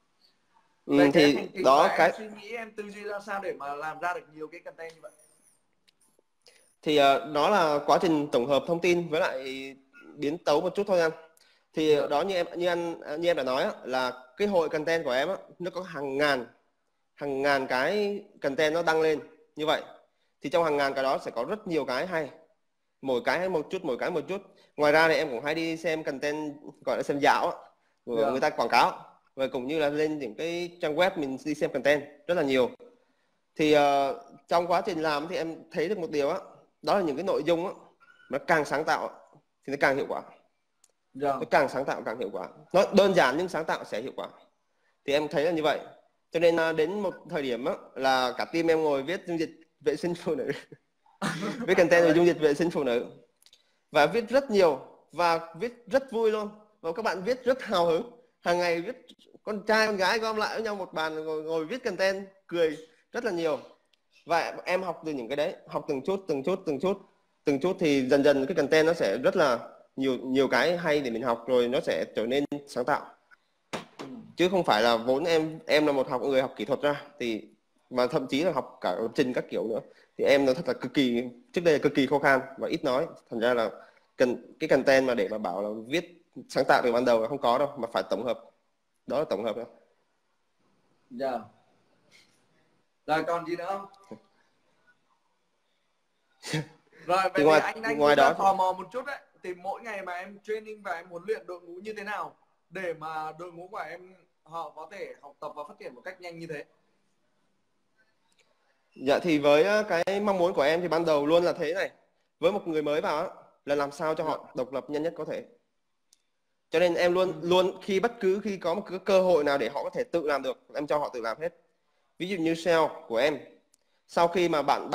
Về cái hành trình đó em suy nghĩ, em tư duy ra sao để mà làm ra được nhiều cái content như vậy? Thì nó là quá trình tổng hợp thông tin với lại biến tấu một chút thôi anh. Thì đó như em đã nói á, là cái hội content của em á, nó có hàng ngàn cái content nó đăng lên như vậy. Thì trong hàng ngàn cái đó sẽ có rất nhiều cái hay, mỗi cái một chút. Ngoài ra thì em cũng hay đi xem content gọi là xem dạo á, của người ta quảng cáo, và cũng như là lên những cái trang web mình đi xem content rất là nhiều. Thì trong quá trình làm thì em thấy được một điều á, đó là những cái nội dung á, nó càng sáng tạo thì nó càng hiệu quả. Nó càng sáng tạo càng hiệu quả. Nó đơn giản nhưng sáng tạo sẽ hiệu quả. Thì em thấy là như vậy. Cho nên đến một thời điểm á, là cả team em ngồi viết dung dịch vệ sinh phụ nữ. Viết content về dung dịch vệ sinh phụ nữ. Và viết rất nhiều và viết rất vui luôn. Và các bạn viết rất hào hứng. Hàng ngày viết, con trai con gái gom lại với nhau một bàn ngồi viết content, cười rất là nhiều. Và em học từ những cái đấy, học từng chút thì dần dần cái content nó sẽ rất là nhiều cái hay để mình học, rồi nó sẽ trở nên sáng tạo. Chứ không phải là vốn em là một người học kỹ thuật ra, thì mà thậm chí là học cả lập trình các kiểu nữa, thì em nó thật là trước đây là cực kỳ khó khăn và ít nói, thành ra là cái content mà để mà bảo là viết sáng tạo từ ban đầu là không có đâu, mà phải tổng hợp. Đó là tổng hợp đó. Rồi còn gì nữa không? Rồi vậy thì anh ngoài đó tò mò một chút đấy, thì mỗi ngày mà em training và em huấn luyện đội ngũ như thế nào để mà đội ngũ của em họ có thể học tập và phát triển một cách nhanh như thế? Dạ thì với cái mong muốn của em thì ban đầu luôn là thế này, với một người mới vào là làm sao cho họ độc lập nhanh nhất có thể. Cho nên em luôn bất cứ khi có một cái cơ hội nào để họ có thể tự làm được, em cho họ tự làm hết. Ví dụ như sale của em, sau khi mà bạn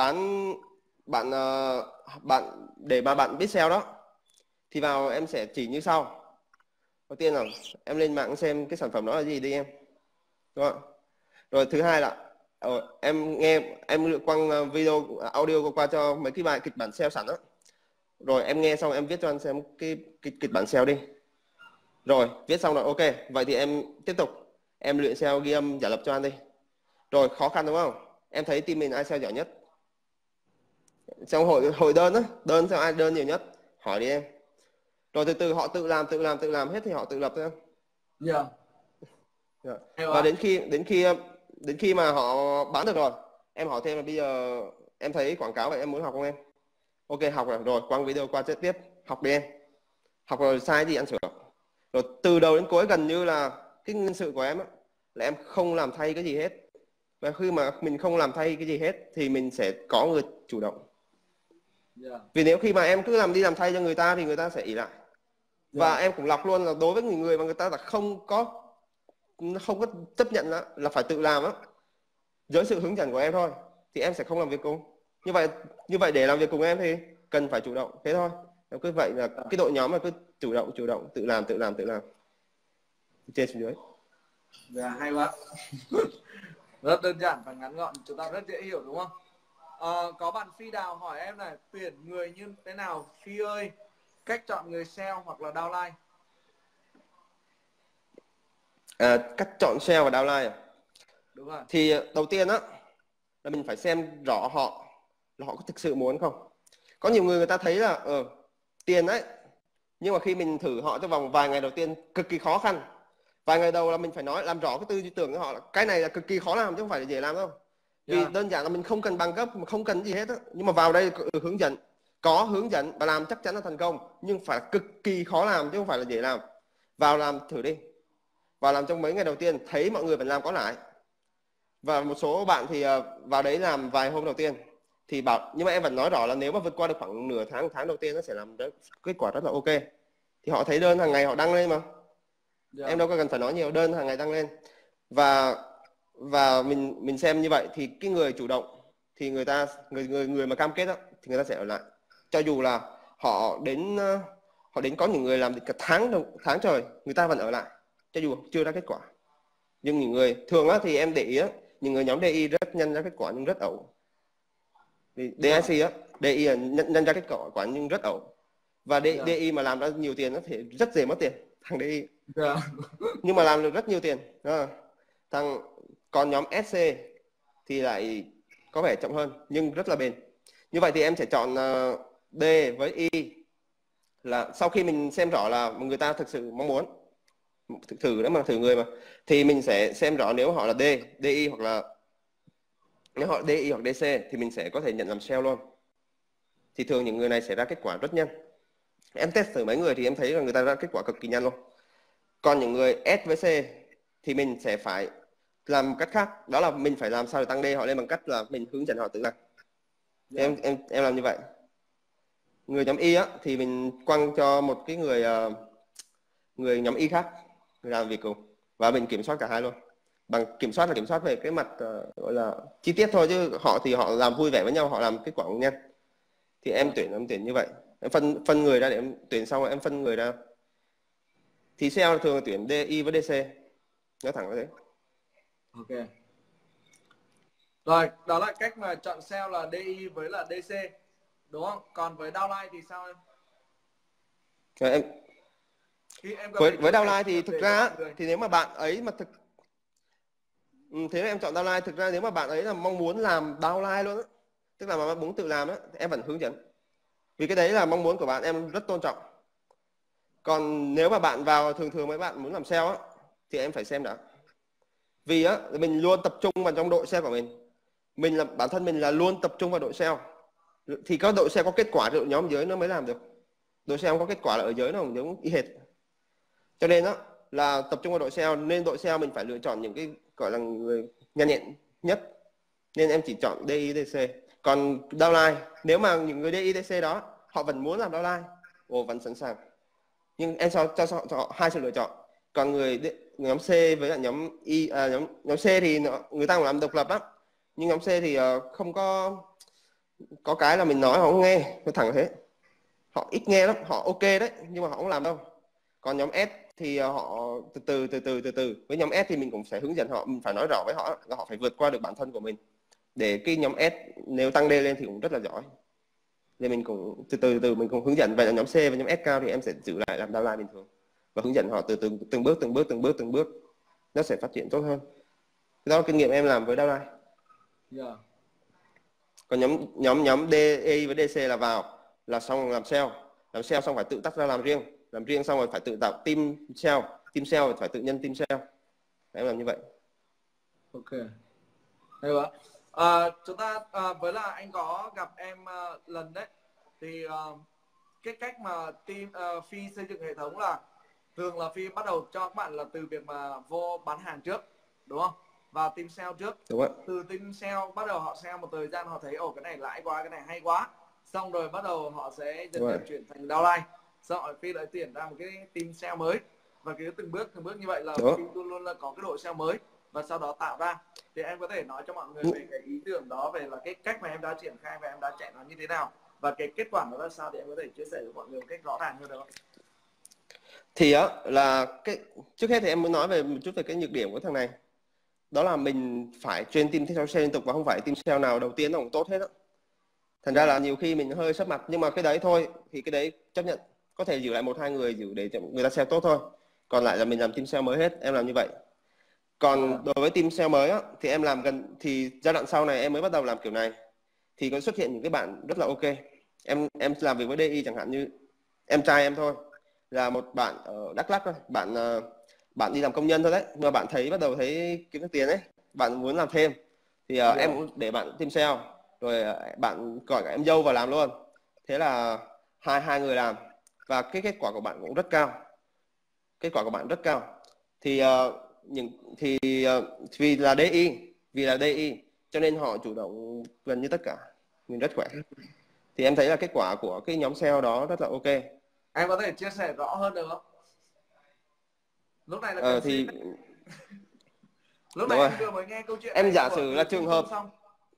để mà bạn biết sale đó, thì vào em sẽ chỉ như sau. Đầu tiên là em lên mạng xem cái sản phẩm đó là gì đi em, đúng không? Rồi thứ hai là em quăng video audio qua cho mấy cái bài kịch bản sale sẵn đó, rồi em nghe xong em viết cho anh xem cái kịch bản sale đi. Rồi viết xong rồi ok, vậy thì em tiếp tục em luyện sale, ghi âm, giả lập cho anh đi. Rồi khó khăn đúng không? Em thấy team mình ai sale giỏi nhất? Trong hội đơn á, đơn sao ai đơn nhiều nhất? Hỏi đi em. Rồi từ từ họ tự làm hết thì họ tự lập thôi. Và đến khi mà họ bán được rồi, em hỏi thêm là bây giờ em thấy quảng cáo vậy em muốn học không em? Ok học rồi quăng video qua chết tiếp, học đi em. Học rồi sai gì ăn sửa. Rồi từ đầu đến cuối gần như là cái nhân sự của em á, là em không làm thay cái gì hết. Và khi mà mình không làm thay cái gì hết thì mình sẽ có người chủ động. Vì nếu khi mà em cứ làm thay cho người ta thì người ta sẽ ỷ lại. Và em cũng lọc luôn là đối với người mà người ta là không có chấp nhận là phải tự làm á, dưới sự hướng dẫn của em thôi, thì em sẽ không làm việc cùng. Như vậy để làm việc cùng em thì cần phải chủ động, thế thôi. Em cứ vậy là cái đội nhóm là cứ chủ động tự làm trên xuống dưới. Hay quá. Rất đơn giản và ngắn gọn, chúng ta rất dễ hiểu đúng không? Có bạn Phi Đào hỏi em là tuyển người như thế nào Phi ơi, cách chọn người sale hoặc là downline? Cách chọn sale và downline Đúng rồi. Thì đầu tiên á là mình phải xem rõ họ là họ có thực sự muốn không. Có nhiều người ta thấy là tiền đấy, nhưng mà khi mình thử họ trong vòng vài ngày đầu tiên cực kỳ khó khăn. Vài ngày đầu là mình phải nói làm rõ cái tư tưởng của họ là cái này là cực kỳ khó làm chứ không phải là dễ làm đâu. Vì đơn giản là mình không cần bằng cấp mà không cần gì hết á, nhưng mà vào đây hướng dẫn, có hướng dẫn và làm chắc chắn là thành công, nhưng phải cực kỳ khó làm chứ không phải là dễ làm. Vào làm thử đi, vào làm trong mấy ngày đầu tiên thấy mọi người vẫn làm có lãi, và một số bạn thì vào đấy làm vài hôm đầu tiên thì bảo, nhưng mà em vẫn nói rõ là nếu mà vượt qua được khoảng nửa tháng đầu tiên nó sẽ làm kết quả rất là ok. Thì họ thấy đơn hàng ngày họ đăng lên mà. Em đâu có cần phải nói nhiều, đơn hàng ngày đăng lên. Và mình xem như vậy thì cái người chủ động thì người mà cam kết đó, thì người ta sẽ ở lại. Cho dù là họ đến có những người làm cả tháng trời người ta vẫn ở lại cho dù chưa ra kết quả. Nhưng những người thường á, thì em để ý á, những người nhóm DI rất nhanh ra kết quả nhưng rất ẩu. DSC á, DI là nhanh ra kết quả nhưng rất ẩu. Và DI mà làm ra nhiều tiền nó thì rất dễ mất tiền, thằng DI. Nhưng mà làm được rất nhiều tiền. Còn nhóm SC thì lại có vẻ chậm hơn nhưng rất là bền. Như vậy thì em sẽ chọn D với Y, là sau khi mình xem rõ là người ta thực sự mong muốn thử đấy mà, thử người mà, thì mình sẽ xem rõ nếu họ là D, DI hoặc là nếu họ DI hoặc DC thì mình sẽ có thể nhận làm sale luôn. Thì thường những người này sẽ ra kết quả rất nhanh. Em test thử mấy người thì em thấy là người ta ra kết quả cực kỳ nhanh luôn. Còn những người S với C thì mình sẽ phải làm cách khác, đó là mình phải làm sao để tăng D họ lên bằng cách là mình hướng dẫn họ tự làm. Em làm như vậy. Người nhóm Y á thì mình quăng cho một cái người nhóm Y khác người làm việc cùng, và mình kiểm soát cả hai luôn. Bằng kiểm soát là kiểm soát về cái mặt gọi là chi tiết thôi, chứ họ thì họ làm vui vẻ với nhau, họ làm kết quả cũng nhanh. Thì em tuyển như vậy. Em phân người ra để em tuyển xong rồi em phân người ra. Thì sale thường là tuyển DI với DC, nói thẳng như thế. Ok. Rồi, đó là cách mà chọn sale là DI với là DC, đúng không? Còn với downline thì sao em? Rồi với downline thì thực ra thì nếu mà bạn ấy mà thế là em chọn downline. Thực ra nếu mà bạn ấy là mong muốn làm downline luôn á, tức là mà muốn tự làm á, em vẫn hướng dẫn. Vì cái đấy là mong muốn của bạn, em rất tôn trọng. Còn nếu mà bạn vào thường mấy bạn muốn làm sale á, thì em phải xem đã. Vì á mình luôn tập trung vào trong đội sale của mình là bản thân mình là luôn tập trung vào đội sale. Thì có đội sale có kết quả thì đội nhóm dưới nó mới làm được. Đội sale không có kết quả là ở dưới nó không giống y hệt. Cho nên đó là tập trung vào đội sale, nên đội sale mình phải lựa chọn những cái gọi là người nhanh nhẹn nhất. Nên em chỉ chọn DIDC. Còn downline, nếu mà những người DIDC đó họ vẫn muốn làm downline, vẫn sẵn sàng. Nhưng em cho họ hai sự lựa chọn. Còn nhóm C với lại nhóm Y, nhóm C thì người ta cũng làm độc lập lắm. Nhưng nhóm C thì không có cái là mình nói họ không nghe, nó thẳng thế. Họ ít nghe lắm, họ ok đấy nhưng mà họ không làm đâu. Còn nhóm S thì họ từ từ. Với nhóm S thì mình cũng sẽ hướng dẫn họ, mình phải nói rõ với họ là họ phải vượt qua được bản thân của mình, để cái nhóm S nếu tăng D lên thì cũng rất là giỏi. Nên mình cũng từ từ mình cũng hướng dẫn. Vậy là nhóm C và nhóm S cao thì em sẽ giữ lại làm downline bình thường và hướng dẫn họ từ từng bước nó sẽ phát triển tốt hơn. Đó là kinh nghiệm em làm với downline. Còn nhóm D, E với DC là vào là xong làm sale xong phải tự tách ra làm riêng xong rồi phải tự tạo team sale phải tự nhân team sale. Em làm như vậy. Ok. Hay quá. Chúng ta với là anh có gặp em lần đấy, thì cái cách mà Phi xây dựng hệ thống là thường là Phi bắt đầu cho các bạn là từ việc mà vô bán hàng trước, đúng không? Vào team sale trước. Đúng ạ. Từ team sale bắt đầu họ sale một thời gian, họ thấy cái này lãi quá, cái này hay quá, xong rồi bắt đầu họ sẽ dần dần chuyển thành downline. Xong rồi Phi lại tuyển ra một cái team sale mới, và cứ từng bước như vậy là Phi luôn luôn là có cái đội sale mới và sau đó tạo ra. Thì em có thể nói cho mọi người về cái ý tưởng đó, về là cái cách mà em đã triển khai và em đã chạy nó như thế nào và cái kết quả nó là sao, thì em có thể chia sẻ với mọi người một cách rõ ràng hơn được không? Thì là trước hết thì em muốn nói về một chút về cái nhược điểm của thằng này. Đó là mình phải train team sale liên tục và không phải team sale nào đầu tiên nó cũng tốt hết á. Thành ra là nhiều khi mình hơi sấp mặt, nhưng mà cái đấy thôi thì cái đấy chấp nhận, có thể giữ lại 1-2 người giữ để người ta sale tốt thôi. Còn lại là mình làm team sale mới hết, em làm như vậy. Còn đối với team sale mới á, thì em làm thì giai đoạn sau này em mới bắt đầu làm kiểu này, thì có xuất hiện những cái bạn rất là ok. Em làm việc với DI chẳng hạn, như em trai em thôi, là một bạn ở Đắk Lắk thôi, bạn đi làm công nhân thôi đấy, nhưng mà bạn bắt đầu thấy kiếm được tiền đấy, bạn muốn làm thêm thì em cũng để bạn team sale, rồi bạn gọi cả em dâu vào làm luôn. Thế là hai người làm, và cái kết quả của bạn cũng rất cao, thì vì là DI cho nên họ chủ động gần như tất cả, mình rất khỏe. Thì em thấy là kết quả của cái nhóm sale đó rất là ok. Em có thể chia sẻ rõ hơn được không? Lúc này là cần Thì lúc này em vừa mới nghe câu chuyện em giả của sử là trường hợp xong.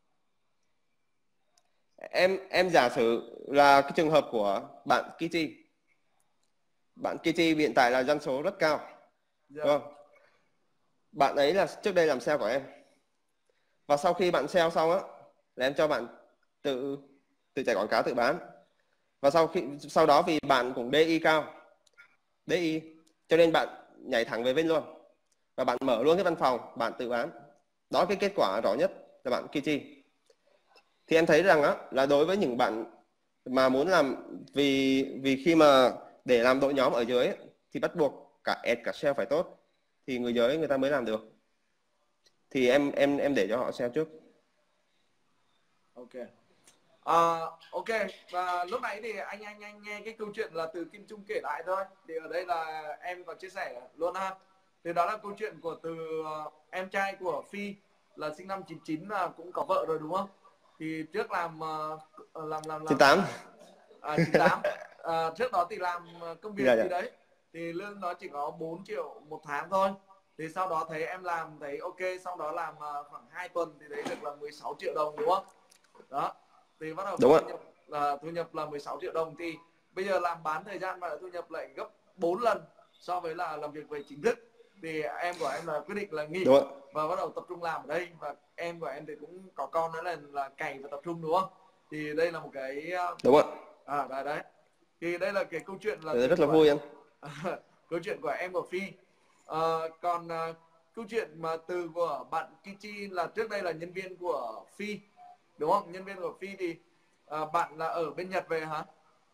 em giả sử là cái trường hợp của bạn Kitty. Bạn Kitty hiện tại là doanh số rất cao, đúng không? Bạn ấy là trước đây làm sale của em, và sau khi bạn sale xong á, là em cho bạn tự chạy quảng cáo, tự bán. Và sau đó vì bạn cũng DI cao, cho nên bạn nhảy thẳng về Vinh luôn, và bạn mở luôn cái văn phòng, bạn tự bán. Đó, cái kết quả rõ nhất là bạn Kitty. Thì em thấy rằng á, là đối với những bạn mà muốn làm, vì khi mà để làm đội nhóm ở dưới ấy, thì bắt buộc cả ad cả sale phải tốt, thì người dưới người ta mới làm được. Thì em để cho họ sale trước. Ok. Ok, và lúc nãy thì anh nghe cái câu chuyện là từ Kim Trung kể lại thôi, thì ở đây là em có chia sẻ luôn ha. Thì đó là câu chuyện của từ em trai của Phi, là sinh năm 99, là cũng có vợ rồi đúng không? Thì trước làm 98. 98. Trước đó thì làm công việc gì Dạ. đấy thì lương nó chỉ có 4 triệu một tháng thôi. Thì sau đó thấy em làm thấy ok, sau đó làm khoảng 2 tuần thì đấy được là 16 triệu đồng đúng không? Đó, thì bắt đầu Đúng thu nhập là 16 triệu đồng. Thì bây giờ làm bán thời gian mà thu nhập lại gấp 4 lần so với là làm việc về chính thức. Thì em của em là quyết định là nghỉ và bắt đầu tập trung làm ở đây. Và em của em thì cũng có con nữa là cày và tập trung đúng không? Thì đây là một cái đúng ạ. Đấy. Thì đây là cái câu chuyện là rất là vui anh. câu chuyện của em của Phi. Còn câu chuyện mà từ của bạn Kichi là trước đây là nhân viên của Phi đúng không? Nhân viên của Phi thì bạn là ở bên Nhật về hả?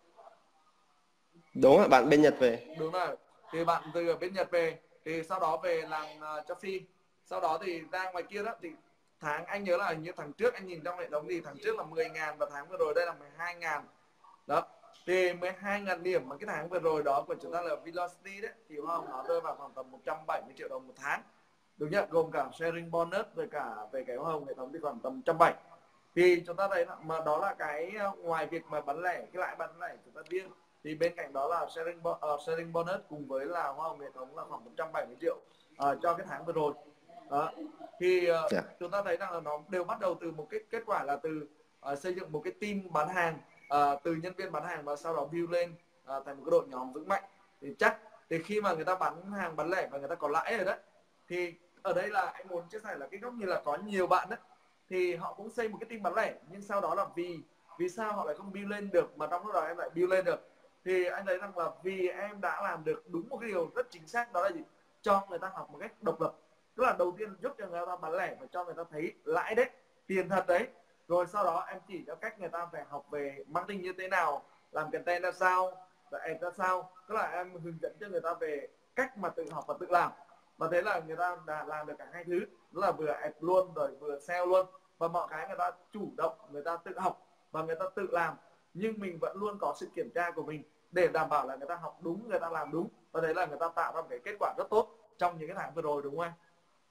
Đúng ạ, bạn bên Nhật về. Đúng rồi. Thì bạn từ ở bên Nhật về thì sau đó về làm cho Phi. Sau đó thì ra ngoài kia đó thì tháng anh nhớ là như tháng trước anh nhìn trong hệ thống thì tháng trước là 10.000 và tháng vừa rồi đây là 12.000. Đó. Thì 12.000 điểm mà cái tháng vừa rồi đó của chúng ta là Velocity đấy thì không, nó rơi vào khoảng tầm 170 triệu đồng một tháng. Đúng nhá, gồm cả sharing bonus rồi cả về cái hoa hồng hệ thống thì khoảng tầm 170. Thì chúng ta thấy mà đó là cái ngoài việc mà bán lẻ, cái lãi bán lẻ chúng ta riêng, thì bên cạnh đó là sharing bonus cùng với là hoa hồng hệ thống là khoảng 170 triệu cho cái tháng vừa rồi. Đó. Thì chúng ta thấy rằng là nó đều bắt đầu từ một cái kết quả là từ xây dựng một cái team bán hàng, từ nhân viên bán hàng và sau đó build lên thành một cái đội nhóm vững mạnh. Thì chắc thì khi mà người ta bán hàng bán lẻ và người ta có lãi rồi đấy, thì ở đây là anh muốn chia sẻ là cái góc như là có nhiều bạn đấy thì họ cũng xây một cái team bán lẻ, nhưng sau đó là vì sao họ lại không build lên được mà trong lúc đó em lại build lên được. Thì anh thấy rằng là vì em đã làm được đúng một cái điều rất chính xác, đó là gì? Cho người ta học một cách độc lập. Tức là đầu tiên giúp cho người ta bán lẻ và cho người ta thấy lãi đấy, tiền thật đấy. Rồi sau đó em chỉ cho cách người ta phải học về marketing như thế nào, làm content ra sao, và ad ra sao. Tức là em hướng dẫn cho người ta về cách mà tự học và tự làm. Và thế là người ta đã làm được cả hai thứ, đó là vừa ad luôn rồi vừa sale luôn. Và mọi cái người ta chủ động, người ta tự học và người ta tự làm, nhưng mình vẫn luôn có sự kiểm tra của mình để đảm bảo là người ta học đúng, người ta làm đúng. Và thế là người ta tạo ra một cái kết quả rất tốt trong những cái tháng vừa rồi, đúng không anh?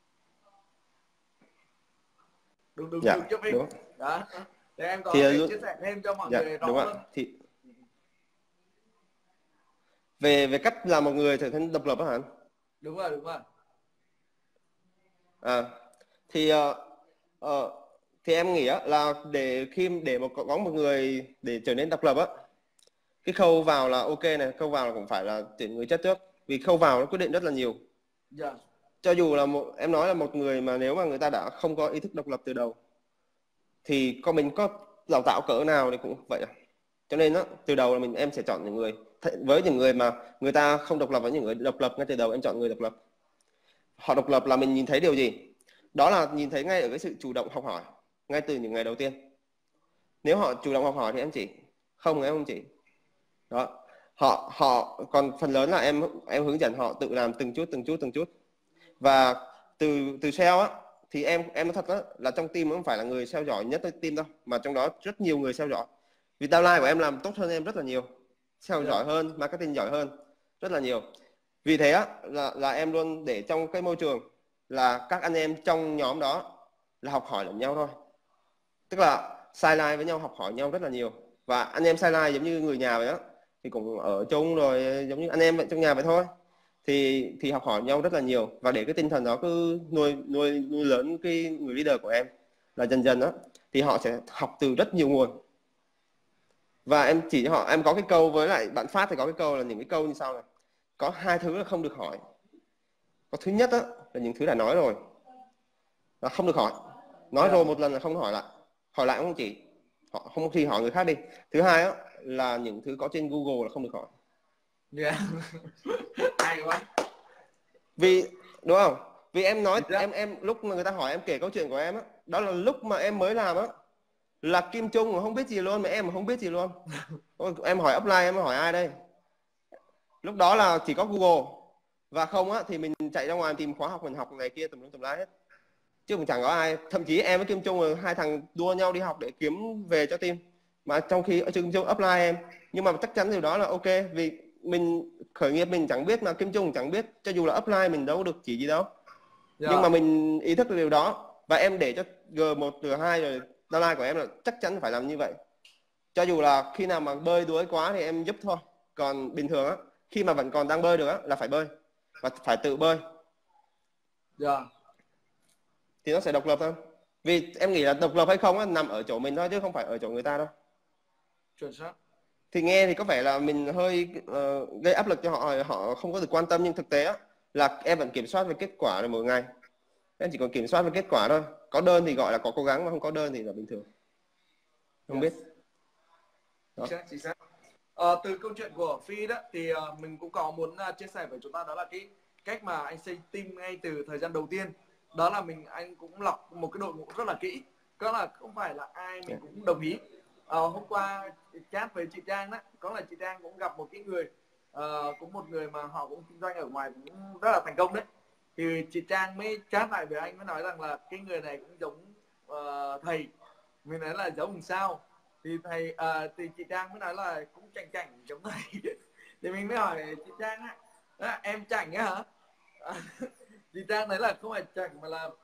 Đúng chưa Vinh? Đó. Để em có thể chia sẻ thêm cho mọi người rõ hơn. Thì về cách làm một người trở thành độc lập hả anh? Đúng rồi. Thì em nghĩ là để có một người để trở nên độc lập á, cái khâu vào là ok này, khâu vào là cũng phải là tuyển người chất trước, vì khâu vào nó quyết định rất là nhiều. Cho dù là em nói là một người mà nếu mà người ta đã không có ý thức độc lập từ đầu thì mình có đào tạo cỡ nào thì cũng vậy. Cho nên từ đầu là em sẽ chọn những người mà người ta không độc lập, với những người độc lập ngay từ đầu em chọn người độc lập. Họ độc lập là mình nhìn thấy điều gì? Đó là nhìn thấy ngay ở cái sự chủ động học hỏi ngay từ những ngày đầu tiên. Nếu họ chủ động học hỏi thì em chỉ, không em không chỉ. Đó. Họ còn phần lớn là em hướng dẫn họ tự làm từng chút. Và từ sale á thì em nói thật đó là trong team không phải là người sale giỏi nhất team đâu, mà trong đó rất nhiều người sale giỏi. Vì downline của em làm tốt hơn em rất là nhiều, sale giỏi hơn, marketing giỏi hơn rất là nhiều. Vì thế á là em luôn để trong cái môi trường là các anh em trong nhóm đó là học hỏi lẫn nhau thôi, tức là sideline với nhau, học hỏi nhau rất là nhiều. Và anh em sideline giống như người nhà vậy đó, thì cũng ở chung rồi giống như anh em vậy trong nhà vậy thôi, thì học hỏi nhau rất là nhiều. Và để cái tinh thần đó cứ nuôi lớn cái người leader của em, là dần dần đó thì họ sẽ học từ rất nhiều nguồn. Và em chỉ cho họ, em có cái câu với lại bạn Phát thì có cái câu là những cái câu như sau này: có hai thứ là không được hỏi. Có thứ nhất đó, là những thứ đã nói rồi là không được hỏi, nói rồi một lần là không hỏi lại, hỏi lại không chỉ họ không khi hỏi người khác đi. Thứ hai đó, là những thứ có trên Google là không được hỏi. Hay quá. Vì đúng không? Vì em nói em lúc mà người ta hỏi em kể câu chuyện của em á, đó là lúc mà em mới làm á, là Kim Trung mà không biết gì luôn, mà em mà không biết gì luôn. Em hỏi upline em hỏi ai đây? Lúc đó là chỉ có Google, và không á thì mình chạy ra ngoài tìm khóa học, mình học này kia tùm lum tùm la hết, chứ cũng chẳng có ai. Thậm chí em với Kim Trung là hai thằng đua nhau đi học để kiếm về cho team, mà trong khi ở Kim Trung upline em. Nhưng mà chắc chắn điều đó là ok, vì mình khởi nghiệp mình chẳng biết, mà Kim Trung chẳng biết, cho dù là upline mình đâu được chỉ gì đâu. Nhưng mà mình ý thức được điều đó, và em để cho G1 G2 rồi downline của em là chắc chắn phải làm như vậy. Cho dù là khi nào mà bơi đuối quá thì em giúp thôi, còn bình thường á, khi mà vẫn còn đang bơi được á là phải bơi và phải tự bơi. Thì nó sẽ độc lập hơn. Vì em nghĩ là độc lập hay không á, nằm ở chỗ mình thôi chứ không phải ở chỗ người ta đâu. Chuẩn xác. Thì nghe thì có vẻ là mình hơi gây áp lực cho họ, họ không có được quan tâm, nhưng thực tế á, là em vẫn kiểm soát về kết quả là mỗi ngày. Em chỉ còn kiểm soát về kết quả thôi. Có đơn thì gọi là có cố gắng, mà không có đơn thì là bình thường. Không biết. Chính xác. Từ câu chuyện của Phi đó thì mình cũng có muốn chia sẻ với chúng ta, đó là cái cách mà anh xây team ngay từ thời gian đầu tiên. Đó là anh cũng lọc một cái đội ngũ rất là kỹ, có là không phải là ai mình cũng đồng ý. Hôm qua chat với chị Trang đó, có là chị Trang cũng gặp một cái người, cũng một người mà họ cũng kinh doanh ở ngoài cũng rất là thành công đấy. Thì chị Trang mới chat lại với anh, mới nói rằng là cái người này cũng giống thầy. Mình nói là giống làm sao, thì thầy thì chị Trang mới nói là cũng chảnh giống thầy. Thì mình mới hỏi chị Trang á, em chảnh á hả? Chị Trang nói là không phải chảnh mà là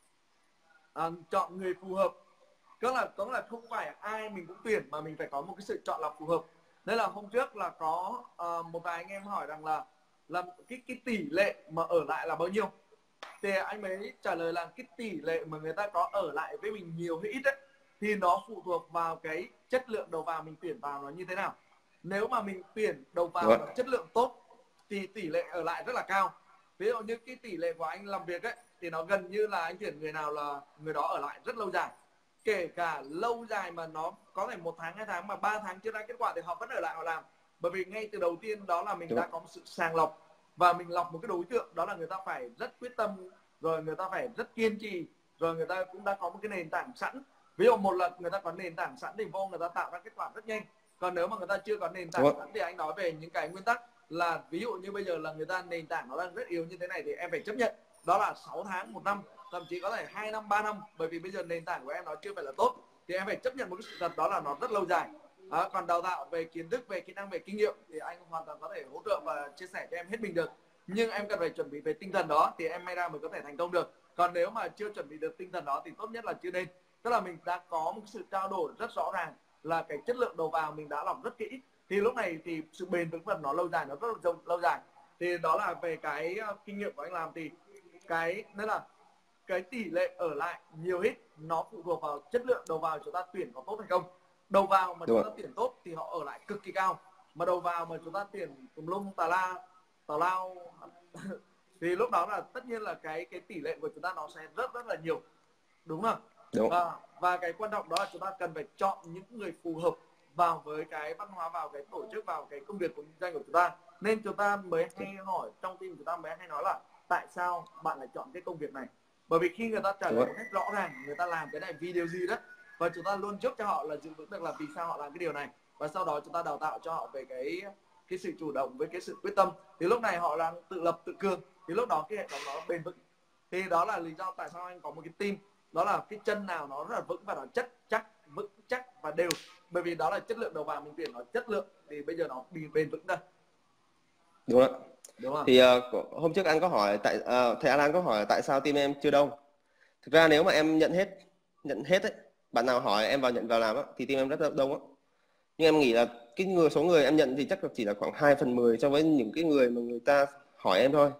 chọn người phù hợp. Có là không phải ai mình cũng tuyển, mà mình phải có một cái sự chọn lọc phù hợp. Nên là hôm trước là có một vài anh em hỏi rằng là cái tỷ lệ mà ở lại là bao nhiêu, thì anh mới trả lời là cái tỷ lệ mà người ta có ở lại với mình nhiều hay ít ấy, thì nó phụ thuộc vào cái chất lượng đầu vào mình tuyển vào nó như thế nào. Nếu mà mình tuyển đầu vào nó chất lượng tốt thì tỷ lệ ở lại rất là cao. Ví dụ như cái tỷ lệ của anh làm việc ấy, thì nó gần như là anh tuyển người nào là người đó ở lại rất lâu dài. Kể cả lâu dài mà nó có thể 1 tháng 2 tháng mà 3 tháng chưa ra kết quả thì họ vẫn ở lại họ làm. Bởi vì ngay từ đầu tiên đó là mình đã có một sự sàng lọc, và mình lọc một cái đối tượng, đó là người ta phải rất quyết tâm, rồi người ta phải rất kiên trì, rồi người ta cũng đã có một cái nền tảng sẵn. Ví dụ một lần người ta có nền tảng sẵn thì vô người ta tạo ra kết quả rất nhanh. Còn nếu mà người ta chưa có nền tảng sẵn thì anh nói về những cái nguyên tắc là ví dụ như bây giờ là người ta nền tảng nó đang rất yếu như thế này, thì em phải chấp nhận đó là 6 tháng 1 năm, thậm chí có thể 2 năm 3 năm. Bởi vì bây giờ nền tảng của em nó chưa phải là tốt, thì em phải chấp nhận một cái sự thật đó là nó rất lâu dài. Còn đào tạo về kiến thức, về kỹ năng, về kinh nghiệm thì anh hoàn toàn có thể hỗ trợ và chia sẻ cho em hết mình được. Nhưng em cần phải chuẩn bị về tinh thần đó thì em may ra mới có thể thành công được. Còn nếu mà chưa chuẩn bị được tinh thần đó thì tốt nhất là chưa nên. Tức là mình đã có một sự trao đổi rất rõ ràng là cái chất lượng đầu vào mình đã lọc rất kỹ, thì lúc này thì sự bền vững và nó lâu dài, nó rất là lâu dài. Thì đó là về cái kinh nghiệm của anh làm. Thì cái nên là cái tỷ lệ ở lại nhiều ít nó phụ thuộc vào chất lượng đầu vào chúng ta tuyển có tốt hay không. Đầu vào mà chúng ta tuyển tốt thì họ ở lại cực kỳ cao, mà đầu vào mà chúng ta tuyển tùm lum tào lao thì lúc đó là tất nhiên là cái tỷ lệ của chúng ta nó sẽ rất là nhiều, đúng không? Và cái quan trọng đó là chúng ta cần phải chọn những người phù hợp vào với cái văn hóa, vào cái tổ chức, vào cái công việc của kinh doanh của chúng ta. Nên chúng ta mới hay hỏi trong team, chúng ta mới hay nói là tại sao bạn lại chọn cái công việc này. Bởi vì khi người ta trả lời một cách rõ ràng, người ta làm cái này vì điều gì đó, và chúng ta luôn giúp cho họ là giữ vững được là vì sao họ làm cái điều này, và sau đó chúng ta đào tạo cho họ về cái sự chủ động với cái sự quyết tâm, thì lúc này họ đang tự lập tự cường, thì lúc đó cái hệ thống nó bền vững. Thì đó là lý do tại sao anh có một cái team, đó là cái chân nào nó rất là vững và nó vững chắc và đều, bởi vì đó là chất lượng đầu vào mình tuyển nó chất lượng, thì bây giờ nó bị bền vững đây. Đúng không? Đúng không? Thì hôm trước anh có hỏi thầy Alan có hỏi tại sao team em chưa đông. Thực ra nếu mà em nhận hết ấy, bạn nào hỏi em vào làm á, thì team em rất là đông á. Nhưng em nghĩ là cái số người em nhận thì chắc là chỉ là khoảng 2/10 so với những cái người mà người ta hỏi em thôi.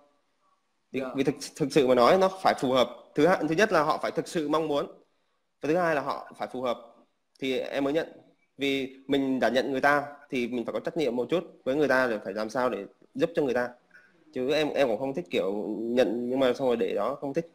Vì thực sự mà nói nó phải phù hợp. Thứ nhất là họ phải thực sự mong muốn, và thứ hai là họ phải phù hợp thì em mới nhận. Vì mình đã nhận người ta thì mình phải có trách nhiệm một chút với người ta, để phải làm sao để giúp cho người ta, chứ em cũng không thích kiểu nhận nhưng mà xong rồi để đó, không thích.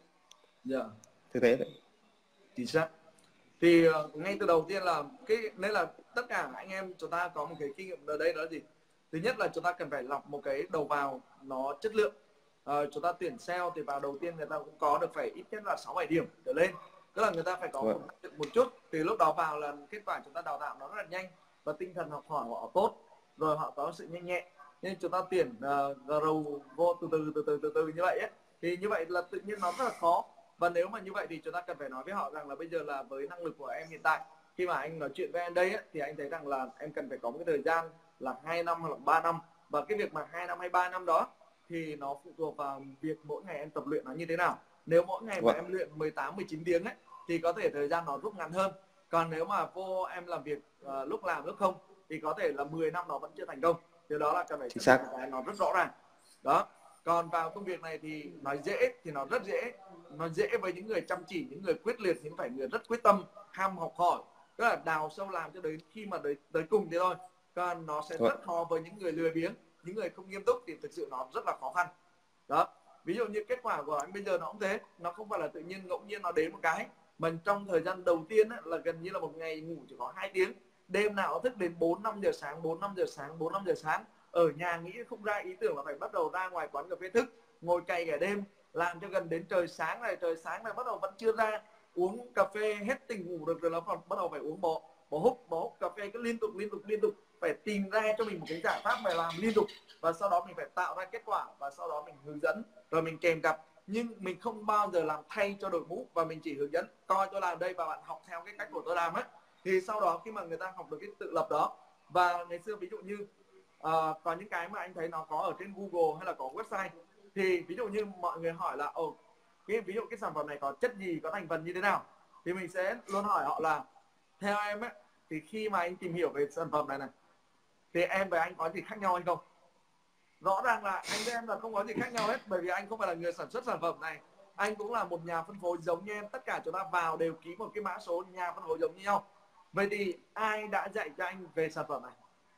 Thực tế vậy. Chính xác. Thì ngay từ đầu tiên là nên là tất cả anh em chúng ta có một cái kinh nghiệm ở đây, đó là gì? Thứ nhất là chúng ta cần phải lọc một cái đầu vào nó chất lượng. Chúng ta tuyển sale thì vào đầu tiên người ta cũng có được phải ít nhất là 6-7 điểm trở lên, tức là người ta phải có một chút, thì lúc đó vào là kết quả chúng ta đào tạo nó rất là nhanh, và tinh thần học hỏi họ tốt, rồi họ có sự nhanh nhẹ, nên chúng ta tuyển rầu vô từ từ như vậy ấy, thì như vậy là tự nhiên nó rất là khó. Và nếu mà như vậy thì chúng ta cần phải nói với họ rằng là bây giờ là với năng lực của em hiện tại, khi mà anh nói chuyện với em đây ấy, thì anh thấy rằng là em cần phải có một cái thời gian là 2 năm hoặc là 3 năm, và cái việc mà 2 năm hay 3 năm đó thì nó phụ thuộc vào việc mỗi ngày em tập luyện nó như thế nào. Nếu mỗi ngày mà em luyện 18-19 tiếng ấy thì có thể thời gian nó rút ngắn hơn. Còn nếu mà vô em làm việc lúc làm lúc không thì có thể là 10 năm nó vẫn chưa thành công. Điều đó là cần phải xác định cái nó rất rõ ràng. Đó. Còn vào công việc này thì nói dễ thì nó rất dễ. Nó dễ với những người chăm chỉ, những người quyết liệt, những phải người rất quyết tâm, ham học hỏi, tức là đào sâu làm cho đến khi mà tới cùng thế thôi. Còn nó sẽ rất khó với những người lười biếng, những người không nghiêm túc thì thực sự nó rất là khó khăn. Đó. Ví dụ như kết quả của anh bây giờ nó cũng thế, nó không phải là tự nhiên ngẫu nhiên nó đến một cái. Mình trong thời gian đầu tiên ấy, là gần như là một ngày ngủ chỉ có 2 tiếng, đêm nào thức đến 4-5 giờ sáng, 4-5 giờ sáng, 4-5 giờ sáng, ở nhà nghĩ không ra ý tưởng là phải bắt đầu ra ngoài quán cà phê thức, ngồi cày cả đêm, làm cho gần đến trời sáng này bắt đầu vẫn chưa ra, uống cà phê hết tỉnh ngủ được rồi, nó còn bắt đầu phải uống bò húc cà phê cứ liên tục, phải tìm ra cho mình một cái giải pháp phải làm liên tục, và sau đó mình phải tạo ra kết quả, và sau đó mình hướng dẫn, rồi mình kèm cặp. Nhưng mình không bao giờ làm thay cho đội ngũ, và mình chỉ hướng dẫn coi tôi làm đây và bạn học theo cái cách của tôi làm ấy. Thì sau đó khi mà người ta học được cái tự lập đó, và ngày xưa ví dụ như có những cái mà anh thấy nó có ở trên Google hay là có website, thì ví dụ như mọi người hỏi là ví dụ cái sản phẩm này có chất gì, có thành phần như thế nào, thì mình sẽ luôn hỏi họ là theo em ấy, thì khi mà anh tìm hiểu về sản phẩm này thì em và anh có gì khác nhau hay không. Rõ ràng là anh với em là không có gì khác nhau hết, bởi vì anh không phải là người sản xuất sản phẩm này, anh cũng là một nhà phân phối giống như em, tất cả chúng ta vào đều ký một cái mã số nhà phân phối giống như nhau. Vậy thì ai đã dạy cho anh về sản phẩm này?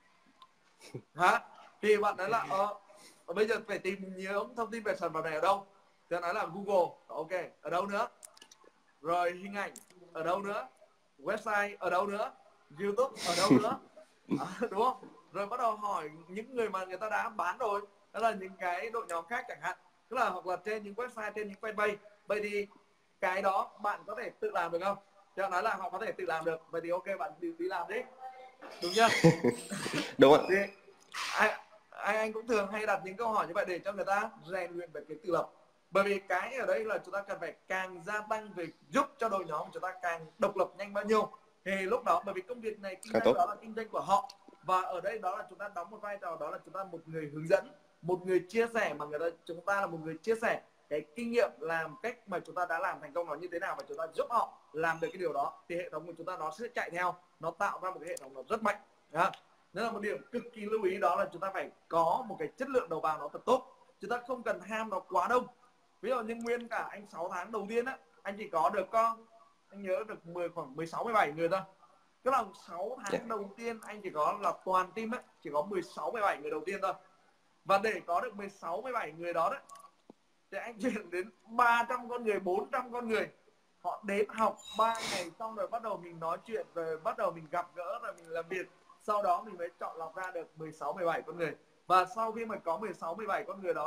Thì bạn nói là bây giờ phải tìm nhiều thông tin về sản phẩm này ở đâu? Thì nói là Google, ok, ở đâu nữa? Rồi hình ảnh ở đâu nữa? Website ở đâu nữa? YouTube ở đâu nữa? Đúng không? Rồi bắt đầu hỏi những người mà người ta đã bán rồi, đó là những cái đội nhóm khác chẳng hạn, tức là hoặc là trên những website, trên những fanpage. Vậy thì cái đó bạn có thể tự làm được không? Thì họ nói là họ có thể tự làm được. Vậy thì ok, bạn đi làm đi, đúng chưa? Đúng ạ. Thì anh cũng thường hay đặt những câu hỏi như vậy để cho người ta rèn luyện về cái tự lập. Bởi vì cái ở đây là chúng ta cần phải càng gia tăng về giúp cho đội nhóm của chúng ta càng độc lập nhanh bao nhiêu, thì lúc đó, bởi vì công việc này kinh doanh đó là kinh doanh của họ, và ở đây đó là chúng ta đóng một vai trò, đó là chúng ta một người hướng dẫn, một người chia sẻ, mà chúng ta là một người chia sẻ cái kinh nghiệm làm cách mà chúng ta đã làm thành công nó như thế nào, và chúng ta giúp họ làm được cái điều đó, thì hệ thống của chúng ta nó sẽ chạy theo, nó tạo ra một cái hệ thống nó rất mạnh. Nên là một điểm cực kỳ lưu ý, đó là chúng ta phải có một cái chất lượng đầu vào nó thật tốt. Chúng ta không cần ham nó quá đông. Ví dụ như nguyên cả anh 6 tháng đầu tiên á, anh chỉ có được anh nhớ được khoảng 16-17 người thôi. Tức là 6 tháng đầu tiên anh chỉ có là toàn team ấy, chỉ có 16-17 người đầu tiên thôi. Và để có được 16-17 người đó đấy, thì anh chuyển đến 300 con người, 400 con người. Họ đến học 3 ngày xong rồi bắt đầu mình nói chuyện, rồi bắt đầu mình gặp gỡ, rồi mình làm việc. Sau đó mình mới chọn lọc ra được 16-17 con người. Và sau khi mà có 16-17 con người đó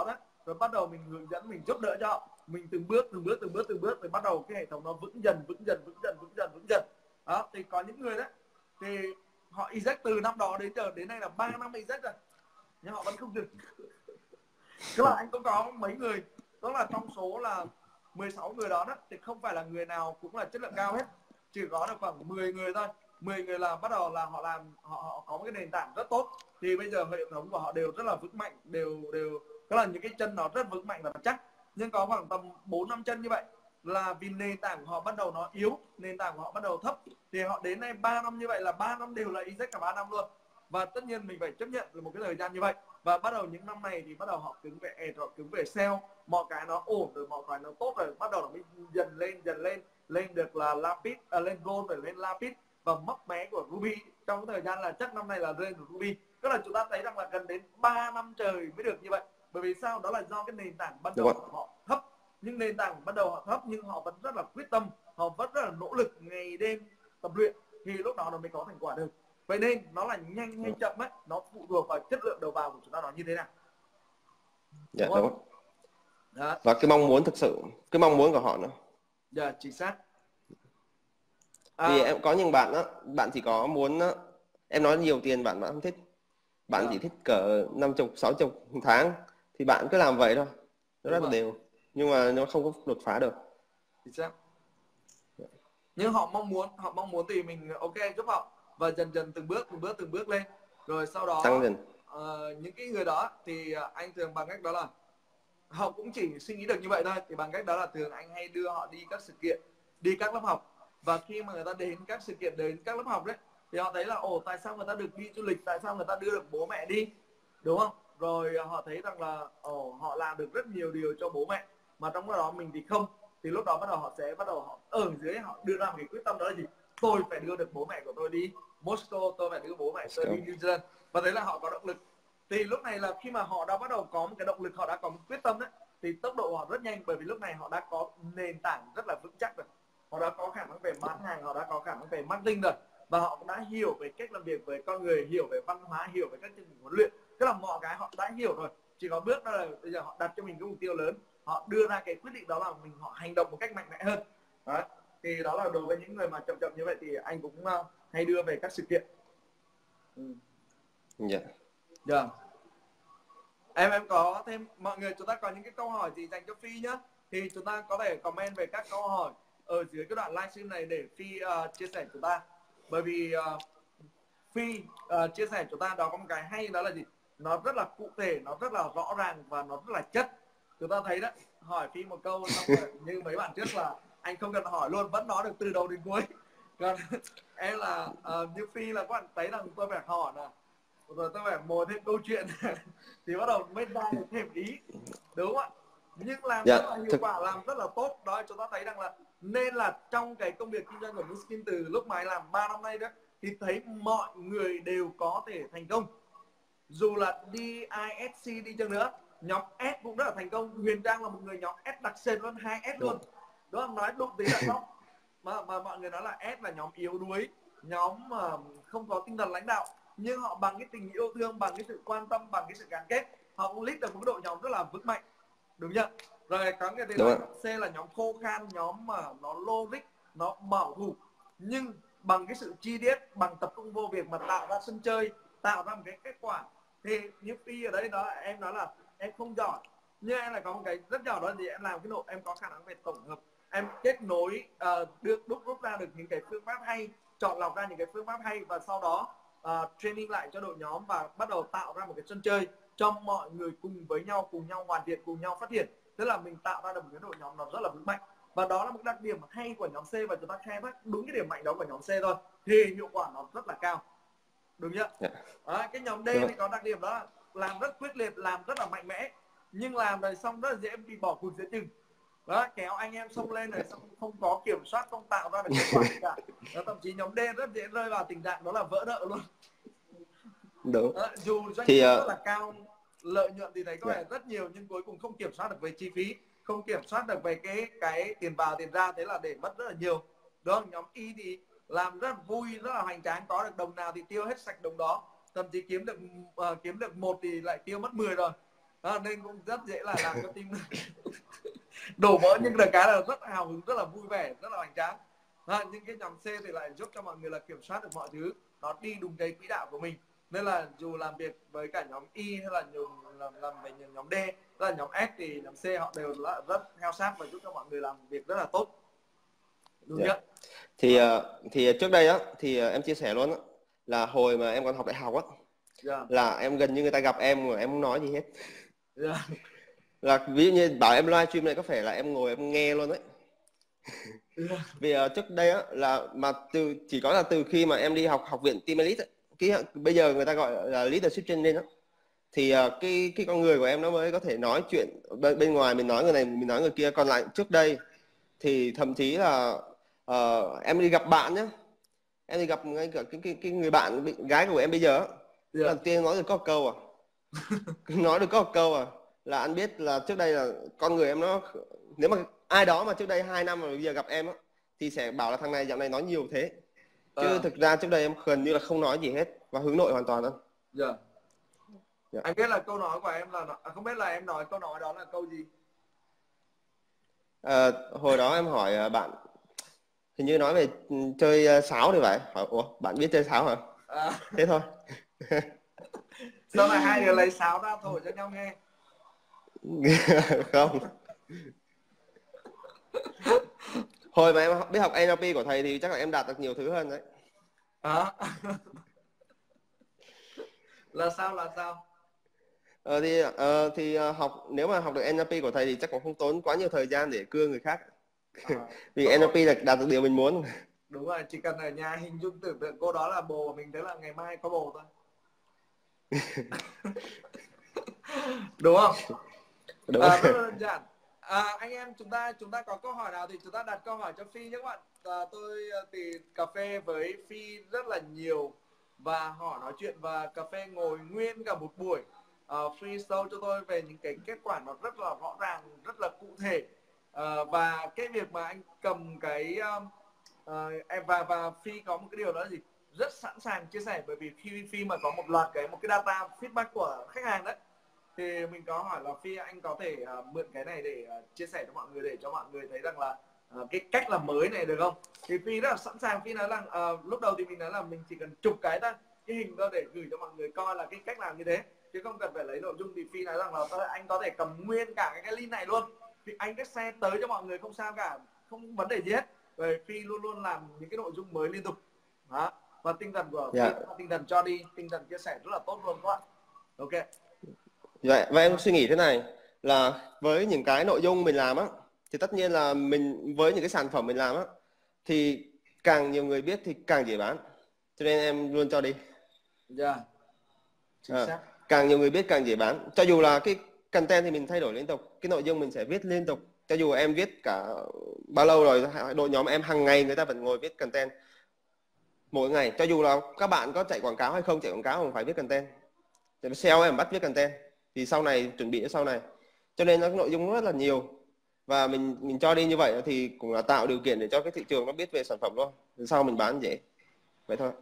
rồi bắt đầu mình hướng dẫn, mình giúp đỡ cho họ, mình từng bước rồi bắt đầu cái hệ thống nó vững dần. Đó, thì có những người đấy thì họ eject từ năm đó đến giờ, đến nay là 3 năm eject rồi nhưng họ vẫn không dừng. Tức là anh cũng có mấy người, tức là trong số là 16 người đó, thì không phải là người nào cũng là chất lượng cao hết, chỉ có được khoảng 10 người thôi. 10 người là bắt đầu là họ có một cái nền tảng rất tốt, thì bây giờ hệ thống của họ đều rất là vững mạnh, đều tức là những cái chân nó rất vững mạnh và chắc. Nhưng có khoảng tầm 4-5 chân như vậy là vì nền tảng của họ bắt đầu nó yếu, nền tảng của họ bắt đầu thấp, thì họ đến nay 3 năm như vậy là 3 năm đều là eject cả 3 năm luôn. Và tất nhiên mình phải chấp nhận là một cái thời gian như vậy, và bắt đầu những năm này thì bắt đầu họ cứng về edge, họ cứng về sell, mọi cái nó ổn rồi, mọi cái nó tốt rồi, bắt đầu nó mới dần lên được là lapis, lên gold rồi lên lapis và mấp mé của ruby. Trong cái thời gian là chắc năm nay là lên của ruby, tức là chúng ta thấy rằng là gần đến 3 năm trời mới được như vậy. Bởi vì sao? Đó là do cái nền tảng ban đầu của họ thấp, nhưng nền tảng ban đầu họ thấp nhưng họ vẫn rất là quyết tâm, họ vẫn rất là nỗ lực ngày đêm tập luyện, thì lúc đó nó mới có thành quả được. Vậy nên nó là nhanh hay chậm ấy, nó phụ thuộc vào chất lượng đầu vào của chúng ta nó như thế nào. Dạ đúng. Đó. Và cái mong muốn thực sự, cái mong muốn của họ nữa. Dạ chính xác. Vì em có những bạn á, bạn chỉ có muốn á, em nói nhiều tiền bạn không thích, bạn chỉ thích cỡ 50, 60 tháng thì bạn cứ làm vậy thôi, nó rất là đều, nhưng mà nó không có đột phá được. Chính xác. Nhưng họ mong muốn thì mình ok giúp họ, và dần từng bước lên, rồi sau đó tăng dần. Những cái người đó thì anh thường bằng cách đó là họ cũng chỉ suy nghĩ được như vậy thôi, thì bằng cách đó là thường anh hay đưa họ đi các sự kiện, đi các lớp học. Và khi mà người ta đến các sự kiện, đến các lớp học đấy, thì họ thấy là tại sao người ta được đi du lịch, tại sao người ta đưa được bố mẹ đi, đúng không? Rồi họ thấy rằng là họ làm được rất nhiều điều cho bố mẹ, mà trong đó mình thì không. Thì lúc đó bắt đầu họ ở dưới họ đưa ra một cái quyết tâm, đó là gì? Tôi phải đưa được bố mẹ của tôi đi Moscow, tôi phải đưa bố mẹ tôi đi New Zealand. Và đấy là họ có động lực. Thì lúc này là khi mà họ đã bắt đầu có một cái động lực, họ đã có một quyết tâm đấy, thì tốc độ họ rất nhanh, bởi vì lúc này họ đã có nền tảng rất là vững chắc rồi, họ đã có khả năng về bán hàng, họ đã có khả năng về marketing rồi, và họ cũng đã hiểu về cách làm việc với con người, hiểu về văn hóa, hiểu về các chương trình huấn luyện, tức là mọi cái họ đã hiểu rồi. Chỉ có bước đó là bây giờ họ đặt cho mình cái mục tiêu lớn, họ đưa ra cái quyết định đó là họ hành động một cách mạnh mẽ hơn. Đấy. Thì đó là đối với những người mà chậm như vậy thì anh cũng hay đưa về các sự kiện. Dạ. Em có thêm, mọi người chúng ta có những cái câu hỏi gì dành cho Phi nhá, thì chúng ta có thể comment về các câu hỏi ở dưới cái đoạn livestream này để Phi chia sẻ chúng ta. Bởi vì Phi chia sẻ chúng ta đó có một cái hay, đó là gì? Nó rất là cụ thể, nó rất là rõ ràng và nó rất là chất. Chúng ta thấy đó, hỏi Phi một câu xong rồi như mấy bạn trước là anh không cần hỏi luôn, vẫn nói được từ đầu đến cuối. Còn em là như Phi là các bạn thấy rằng tôi phải hỏi là rồi tôi phải mồi thêm câu chuyện thì bắt đầu mới ra được thêm ý, đúng không ạ? Nhưng làm rất là hiệu quả, làm rất là tốt đó. Chúng ta thấy rằng là nên là trong cái công việc kinh doanh của Nuskin từ lúc mà anh làm 3 năm nay đó, thì thấy mọi người đều có thể thành công, dù là đi ISC đi chăng nữa, nhóm S cũng rất là thành công. Huyền Trang là một người nhóm S đặc sệt luôn, 2S luôn, đúng không? Nói đụng tí là xong. Mà mọi người nói là S là nhóm yếu đuối, nhóm mà không có tinh thần lãnh đạo, nhưng họ bằng cái tình yêu thương, bằng cái sự quan tâm, bằng cái sự gắn kết, họ cũng lead được một cái đội nhóm rất là vững mạnh, đúng chưa? Rồi có người thì nói C là nhóm khô khan, nhóm mà nó logic, nó bảo thủ, nhưng bằng cái sự chi tiết, bằng tập trung vô việc mà tạo ra sân chơi, tạo ra một cái kết quả. Thì như Phi ở đây đó, em nói là em không giỏi, nhưng em lại có một cái rất giỏi, đó thì em làm cái độ, em có khả năng về tổng hợp, em kết nối đúc rút ra được những cái phương pháp hay, chọn lọc ra những cái phương pháp hay, và sau đó training lại cho đội nhóm và bắt đầu tạo ra một cái sân chơi cho mọi người cùng với nhau, cùng nhau hoàn thiện, cùng nhau phát triển. Tức là mình tạo ra được một cái đội nhóm nó rất là vững mạnh, và đó là một đặc điểm hay của nhóm C, và chúng ta khai thác đúng cái điểm mạnh đó của nhóm C thôi thì hiệu quả nó rất là cao, đúng chưa? Cái nhóm D thì có đặc điểm đó là làm rất quyết liệt, làm rất là mạnh mẽ, nhưng làm rồi xong rất là dễ bị bỏ cuộc giữa chừng. Đó, kéo anh em xông lên rồi xong không có kiểm soát, không tạo ra được kết quả gì cả. Đó, thậm chí nhóm D rất dễ rơi vào tình trạng đó là vỡ nợ luôn. Đúng. Dù doanh thu rất là cao, lợi nhuận thì thấy có vẻ rất nhiều, nhưng cuối cùng không kiểm soát được về chi phí, không kiểm soát được về cái tiền vào tiền ra, thế là để mất rất là nhiều. Đúng không? Nhóm Y thì làm rất là vui, rất là hoành tráng, có được đồng nào thì tiêu hết sạch đồng đó, thậm chí kiếm được 1 thì lại tiêu mất 10 rồi. Nên cũng rất dễ là làm cho team đổ vỡ, nhưng được cái là rất hào hứng, rất là vui vẻ, rất là hoành tráng. Nhưng cái nhóm C thì lại giúp cho mọi người là kiểm soát được mọi thứ, nó đi đúng cái quỹ đạo của mình. Nên là dù làm việc với cả nhóm Y hay là làm với nhóm D, tức là nhóm S, thì nhóm C họ đều là rất theo sát và giúp cho mọi người làm việc rất là tốt, đúng chưa? Thì trước đây á thì em chia sẻ luôn á, là hồi mà em còn học đại học á, là em gần như người ta gặp em mà em không nói gì hết. Là ví dụ như bảo em live stream này có phải là em ngồi em nghe luôn đấy. Vì trước đây á là mà chỉ có là từ khi mà em đi học viện Team Elite ấy, bây giờ người ta gọi là leadership training á, thì cái con người của em nó mới có thể nói chuyện bên ngoài, mình nói người này mình nói người kia. Còn lại trước đây thì thậm chí là em đi gặp bạn nhá, em đi gặp ngay cả cái người bạn gái của em bây giờ, lần tiên nói được có một câu à. Nói được có một câu à, là anh biết là trước đây là con người em nó, nếu mà ai đó mà trước đây 2 năm mà bây giờ gặp em á thì sẽ bảo là thằng này dạo này nói nhiều thế, chứ thực ra trước đây em gần như là không nói gì hết và hướng nội hoàn toàn luôn. Anh biết là câu nói của em là không biết là em nói câu nói đó là câu gì? Hồi đó em hỏi bạn, hình như nói về chơi sáo thì phải, hỏi ủa bạn biết chơi sáo hả? Thế thôi. Sau này hai đứa lấy sáo ra thổi cho nhau nghe. Không. Hồi mà em biết học NLP của thầy thì chắc là em đạt được nhiều thứ hơn đấy. Là sao? Nếu mà học được NLP của thầy thì chắc cũng không tốn quá nhiều thời gian để cưa người khác. Vì NLP là đạt được điều mình muốn. Đúng rồi, chỉ cần ở nhà hình dung tưởng tượng cô đó là bồ của mình, thế là ngày mai có bồ thôi. Đúng không? Đúng Rất là đơn giản. Anh em chúng ta có câu hỏi nào thì chúng ta đặt câu hỏi cho Phi nhé các bạn. Tôi thì cà phê với Phi rất là nhiều và họ nói chuyện và cà phê ngồi nguyên cả một buổi freestyle cho tôi về những cái kết quả nó rất là rõ ràng, rất là cụ thể. Và cái việc mà anh cầm cái và Phi có một cái điều đó là gì, rất sẵn sàng chia sẻ, bởi vì Phi mà có một loạt một cái data feedback của khách hàng đấy, thì mình có hỏi là Phi anh có thể mượn cái này để chia sẻ cho mọi người, để cho mọi người thấy rằng là cái cách làm mới này được không. Thì Phi rất là sẵn sàng. Phi nói là lúc đầu thì mình nói là mình chỉ cần chụp cái hình thôi để gửi cho mọi người coi là cái cách làm như thế, chứ không cần phải lấy nội dung. Thì Phi nói rằng là anh có thể cầm nguyên cả cái link này luôn, thì anh sẽ share tới cho mọi người, không sao cả, không vấn đề gì hết. Bởi Phi luôn luôn làm những cái nội dung mới liên tục đó. Và tinh thần của Phi là tinh thần cho đi, tinh thần chia sẻ rất là tốt luôn các bạn. Ok. Và em suy nghĩ thế này, là với những cái nội dung mình làm á, thì tất nhiên là mình với những cái sản phẩm mình làm á, thì càng nhiều người biết thì càng dễ bán, cho nên em luôn cho đi. Càng nhiều người biết càng dễ bán. Cho dù là cái content thì mình thay đổi liên tục, cái nội dung mình sẽ viết liên tục. Cho dù em viết cả bao lâu rồi, đội nhóm em hàng ngày người ta vẫn ngồi viết content mỗi ngày. Cho dù là các bạn có chạy quảng cáo hay không chạy quảng cáo, không phải viết content. Sale em bắt viết content thì sau này chuẩn bị cho sau này, cho nên nó nội dung rất là nhiều, và mình cho đi như vậy thì cũng là tạo điều kiện để cho cái thị trường nó biết về sản phẩm luôn, sau mình bán dễ vậy thôi.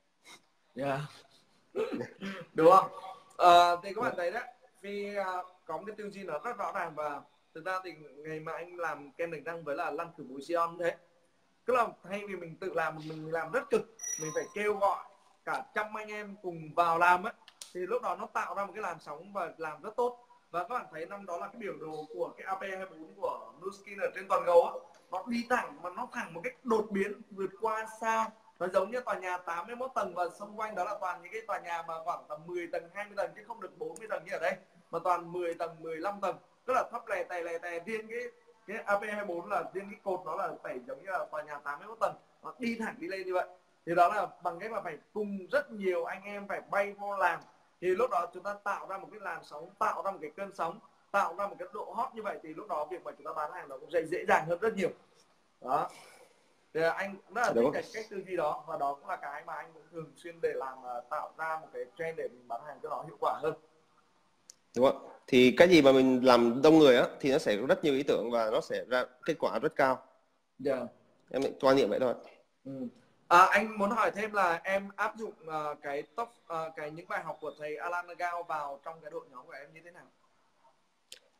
Đúng không? Thì các bạn thấy đấy, Phi có một cái tư duy nó rất rõ ràng. Và thực ra thì ngày mà anh làm kem đánh răng với là lăn khử mùi Sion thế, tức là thay vì mình tự làm, mình làm rất cực, mình phải kêu gọi cả trăm anh em cùng vào làm ấy, thì lúc đó nó tạo ra một cái làn sóng và làm rất tốt. Và các bạn thấy năm đó là cái biểu đồ của cái AP24 của Nuskin ở trên toàn cầu á, nó đi thẳng, mà nó thẳng một cách đột biến, vượt qua xa. Nó giống như tòa nhà 81 tầng và xung quanh đó là toàn những cái tòa nhà mà khoảng tầm 10 tầng, 20 tầng, chứ không được 40 tầng như ở đây, mà toàn 10 tầng, 15 tầng, rất là thấp lè tè. Riêng cái AP24 là riêng cái cột nó là phải giống như là tòa nhà 81 tầng, nó đi thẳng đi lên như vậy. Thì đó là bằng cách là phải cùng rất nhiều anh em phải bay vô làm, thì lúc đó chúng ta tạo ra một cái làn sóng, tạo ra một cái cơn sóng, tạo ra một cái độ hot như vậy, thì lúc đó việc mà chúng ta bán hàng nó cũng dễ dàng hơn rất nhiều đó. Thì anh rất là thích cái cách tư duy đó, và đó cũng là cái mà anh cũng thường xuyên để làm, tạo ra một cái trend để mình bán hàng cho nó hiệu quả hơn. Đúng không? Thì cái gì mà mình làm đông người á thì nó sẽ có rất nhiều ý tưởng và nó sẽ ra kết quả rất cao. Em quan niệm vậy thôi. Anh muốn hỏi thêm là em áp dụng những bài học của thầy Alan Nagao vào trong cái đội nhóm của em như thế nào?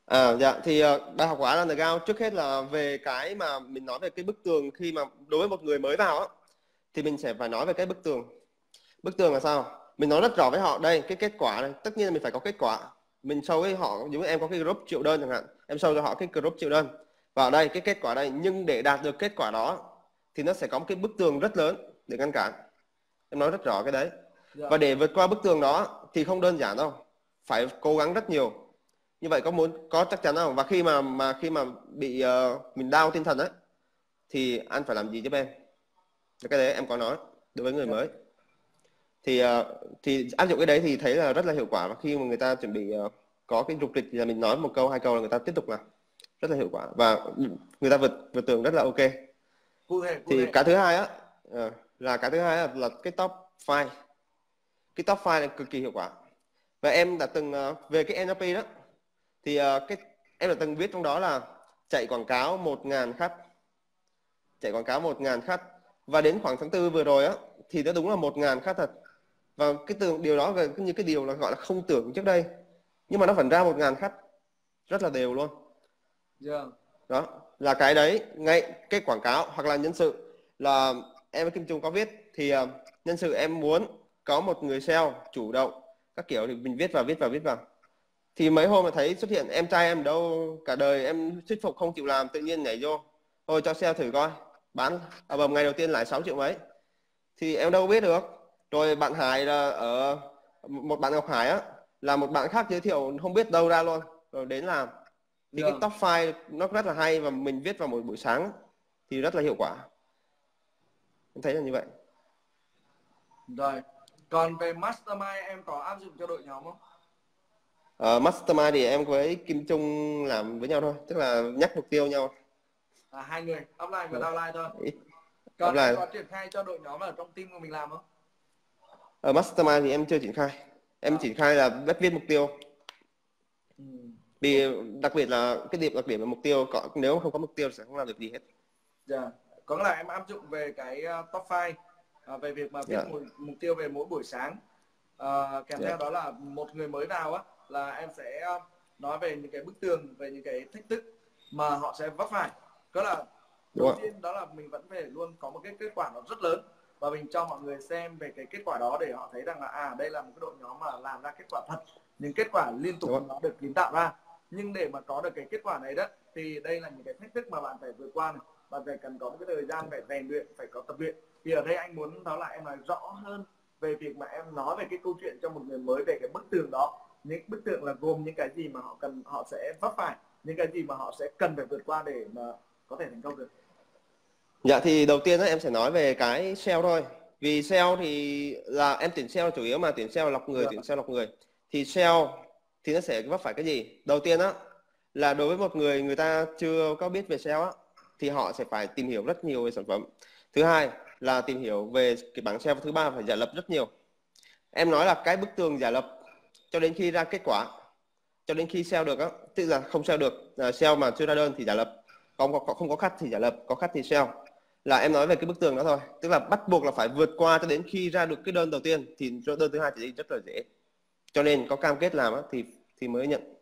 Dạ thì bài học của Alan the Gao trước hết là về cái mà mình nói về cái bức tường. Khi mà đối với một người mới vào á thì mình sẽ phải nói về cái bức tường. Bức tường là sao? Mình nói rất rõ với họ đây, cái kết quả này, tất nhiên là mình phải có kết quả. Mình show với họ, giống như em có cái group triệu đơn chẳng hạn, em show cho họ cái group triệu đơn vào đây, cái kết quả đây. Nhưng để đạt được kết quả đó thì nó sẽ có một cái bức tường rất lớn để ngăn cản. Em nói rất rõ cái đấy. Và để vượt qua bức tường đó thì không đơn giản đâu, phải cố gắng rất nhiều. Như vậy có chắc chắn không? Và khi mà bị mình down tinh thần ấy thì anh phải làm gì giúp em? Cái đấy em có nói đối với người mới. Thì áp dụng cái đấy thì thấy là rất là hiệu quả. Và khi mà người ta chuẩn bị có cái rục rịch thì là mình nói một câu hai câu là người ta tiếp tục làm rất là hiệu quả và người ta vượt tường rất là ok. Thì cái thứ hai á là cái top 5. Cái top 5 này cực kỳ hiệu quả. Và em đã từng về cái NLP đó thì em đã từng viết trong đó là chạy quảng cáo 1.000 khách. Chạy quảng cáo 1.000 khách. Và đến khoảng tháng 4 vừa rồi á thì nó đúng là 1.000 khách thật. Và điều đó như cái điều là gọi là không tưởng trước đây. Nhưng mà nó vẫn ra 1.000 khách rất là đều luôn. Đó là cái đấy, ngay cái quảng cáo hoặc là nhân sự là em với Kim Trung có viết thì nhân sự em muốn có một người sale chủ động các kiểu thì mình viết vào. Thì mấy hôm mà thấy xuất hiện em trai em đâu cả đời em thuyết phục không chịu làm, tự nhiên nhảy vô thôi cho sale thử coi, bán bầm ngày đầu tiên lại 6 triệu mấy thì em đâu biết được. Rồi bạn Hải là ở một bạn Ngọc Hải á là một bạn khác giới thiệu không biết đâu ra luôn rồi đến làm. Thì cái top 5 nó rất là hay và mình viết vào một buổi sáng thì rất là hiệu quả. Em thấy là như vậy. Rồi. Còn về Mastermind em có áp dụng cho đội nhóm không? Mastermind thì em với Kim Trung làm với nhau thôi, tức là nhắc mục tiêu nhau. Hai người offline và downline thôi. Còn em có triển khai cho đội nhóm ở trong team của mình làm không? Ở Mastermind thì em chưa triển khai. Em triển khai là viết mục tiêu. Vì đặc biệt là đặc điểm là mục tiêu, nếu không có mục tiêu sẽ không làm được gì hết. Có là em áp dụng về cái top 5 về việc mà viết mục tiêu về mỗi buổi sáng. Kèm theo đó là một người mới vào á là em sẽ nói về những cái bức tường, về những cái thách thức mà họ sẽ vấp phải. Đó là đầu tiên đó là mình vẫn phải luôn có một cái kết quả nó rất lớn và mình cho mọi người xem về cái kết quả đó để họ thấy rằng là đây là một cái đội nhóm mà làm ra kết quả thật, những kết quả liên tục nó được kiến tạo ra. Nhưng để mà có được cái kết quả này đó thì đây là những cái thách thức mà bạn phải vượt qua này. Bạn phải cần có một cái thời gian phải rèn luyện, phải có tập luyện. Thì ở đây anh muốn đó là em nói rõ hơn về việc mà em nói về cái câu chuyện cho một người mới về cái bức tường đó. Những bức tường là gồm những cái gì mà họ sẽ vấp phải, những cái gì mà họ sẽ cần phải vượt qua để mà có thể thành công được. Dạ thì đầu tiên em sẽ nói về cái sale thôi. Vì sale thì là em tuyển sale chủ yếu mà, tuyển sale lọc người, tuyển sale lọc người. Thì sale thì nó sẽ vấp phải cái gì? Đầu tiên á là đối với một người ta chưa có biết về sale á thì họ sẽ phải tìm hiểu rất nhiều về sản phẩm. Thứ hai là tìm hiểu về cái bảng sale. Thứ ba phải giả lập rất nhiều. Em nói là cái bức tường giả lập cho đến khi ra kết quả, cho đến khi sale được á, tức là không sale được, sale mà chưa ra đơn thì giả lập, không có khách thì giả lập, có khách thì sale. Là em nói về cái bức tường đó thôi, tức là bắt buộc là phải vượt qua cho đến khi ra được cái đơn đầu tiên thì đơn thứ hai thì rất là dễ. Cho nên có cam kết làm á thì mới nhận.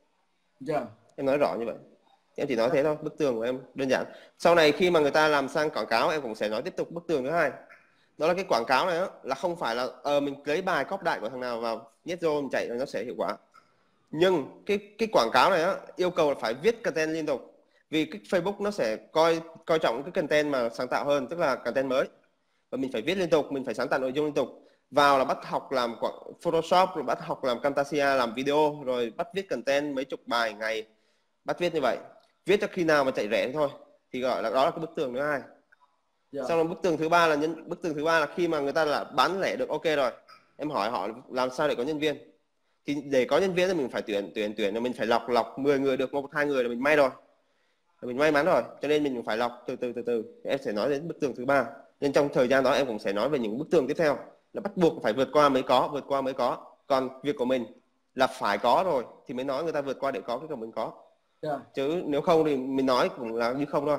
Em nói rõ như vậy. Em chỉ nói thế thôi, bức tường của em đơn giản. Sau này khi mà người ta làm sang quảng cáo em cũng sẽ nói tiếp tục bức tường thứ hai. Đó là cái quảng cáo này á, là không phải là mình lấy bài copy đại của thằng nào vào nhét vô mình chạy rồi nó sẽ hiệu quả. Nhưng cái quảng cáo này á yêu cầu là phải viết content liên tục. Vì cái Facebook nó sẽ coi trọng cái content mà sáng tạo hơn, tức là content mới. Và mình phải viết liên tục, mình phải sáng tạo nội dung liên tục. Vào là bắt học làm Photoshop, rồi bắt học làm Camtasia, làm video, rồi bắt viết content mấy chục bài ngày, bắt viết như vậy. Viết cho khi nào mà chạy rẻ thôi. Thì gọi là đó là cái bức tường thứ hai. Xong rồi bức tường thứ ba là khi mà người ta là bán lẻ được ok rồi, em hỏi họ làm sao để có nhân viên. Thì để có nhân viên thì mình phải tuyển là mình phải lọc 10 người được 1-2 người là mình may rồi, là mình may mắn rồi. Cho nên mình phải lọc từ từ. Em sẽ nói đến bức tường thứ ba. Nên trong thời gian đó em cũng sẽ nói về những bức tường tiếp theo là bắt buộc phải vượt qua mới có. Còn việc của mình là phải có rồi thì mới nói người ta vượt qua để có cái của mình có. Chứ nếu không thì mình nói cũng là như không thôi.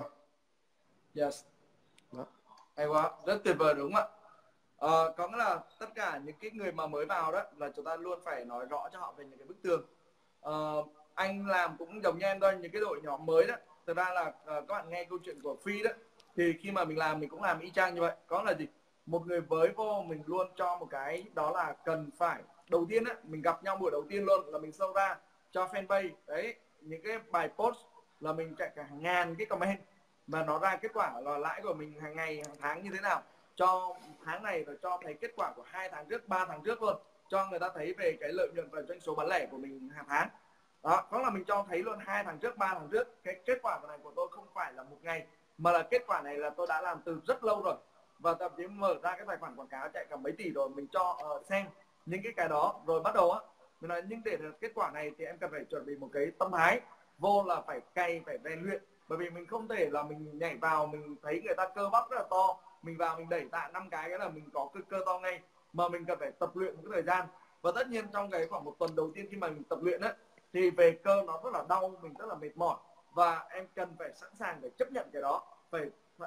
Đó. Hay quá, rất tuyệt vời đúng không ạ? Có nghĩa là tất cả những cái người mà mới vào đó là chúng ta luôn phải nói rõ cho họ về những cái bức tường. anh làm cũng giống như em thôi, những cái đội nhóm mới đó, thực ra là các bạn nghe câu chuyện của Phi đó, thì khi mà mình làm mình cũng làm y chang như vậy. Có là gì, một người mới vô mình luôn cho một cái đó là cần phải đầu tiên á, mình gặp nhau buổi đầu tiên luôn là mình sâu ra cho fanpage đấy, những cái bài post là mình chạy cả hàng ngàn cái comment mà nó ra kết quả là lãi của mình hàng ngày hàng tháng như thế nào, cho tháng này rồi cho thấy kết quả của 2 tháng trước 3 tháng trước luôn, cho người ta thấy về cái lợi nhuận và doanh số bán lẻ của mình hàng tháng. Đó là mình cho thấy luôn 2 tháng trước 3 tháng trước cái kết quả này của tôi không phải là một ngày, mà là kết quả này là tôi đã làm từ rất lâu rồi, và thậm chí mở ra cái tài khoản quảng cáo chạy cả mấy tỷ rồi mình cho xem những cái đó rồi bắt đầu á mình nói. Nhưng để được kết quả này thì em cần phải chuẩn bị một cái tâm thái vô là phải cày, phải rèn luyện, bởi vì mình không thể là mình nhảy vào mình thấy người ta cơ bắp rất là to, mình vào mình đẩy tạ 5 cái là mình có cơ to ngay, mà mình cần phải tập luyện một cái thời gian. Và tất nhiên trong cái khoảng 1 tuần đầu tiên khi mà mình tập luyện á thì về cơ nó rất là đau, mình rất là mệt mỏi, và em cần phải sẵn sàng để chấp nhận cái đó, phải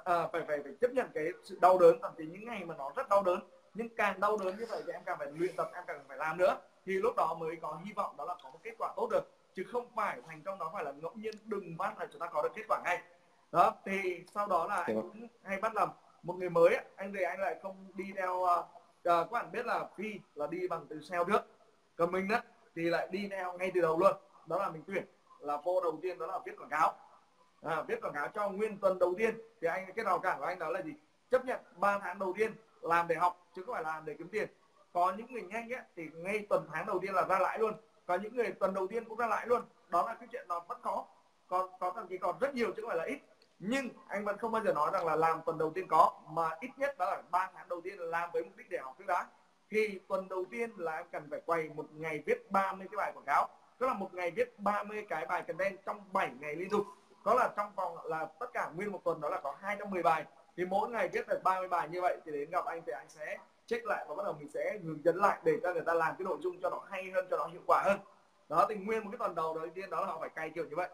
chấp nhận cái sự đau đớn, thậm chí những ngày mà nó rất đau đớn, nhưng càng đau đớn như vậy thì em càng phải luyện tập, em càng phải làm nữa, thì lúc đó mới có hy vọng đó là có một kết quả tốt được, chứ không phải thành công đó phải là ngẫu nhiên đùng phát là chúng ta có được kết quả ngay. Đó thì sau đó là anh cũng hay bắt làm một người mới anh thì anh lại không đi theo các bạn biết là Phi là đi bằng từ SEO trước, còn mình đó thì lại đi theo ngay từ đầu luôn, đó là mình tuyển là vô đầu tiên đó là viết quảng cáo. Viết quảng cáo cho nguyên tuần đầu tiên thì anh, cái rào cản của anh đó là gì, chấp nhận 3 tháng đầu tiên làm để học chứ không phải làm để kiếm tiền. Có những người nhanh ấy, thì ngay tuần tháng đầu tiên là ra lãi luôn, có những người tuần đầu tiên cũng ra lãi luôn, đó là cái chuyện nó vẫn có thậm chí còn rất nhiều chứ không phải là ít. Nhưng anh vẫn không bao giờ nói rằng là làm tuần đầu tiên có, mà ít nhất đó là 3 tháng đầu tiên là làm với mục đích để học trước đã. Thì tuần đầu tiên là em cần phải quay một ngày viết 30 cái bài quảng cáo, tức là một ngày viết 30 cái bài content trong 7 ngày liên tục. Đó là trong vòng là tất cả nguyên một tuần đó là có 210 bài, thì mỗi ngày viết được 30 bài như vậy thì đến gặp anh thì anh sẽ check lại và bắt đầu mình sẽ hướng dẫn lại để cho người ta làm cái nội dung cho nó hay hơn, cho nó hiệu quả hơn. Đó thì nguyên một cái tuần đầu đầu tiên đó là họ phải cày kiểu như vậy.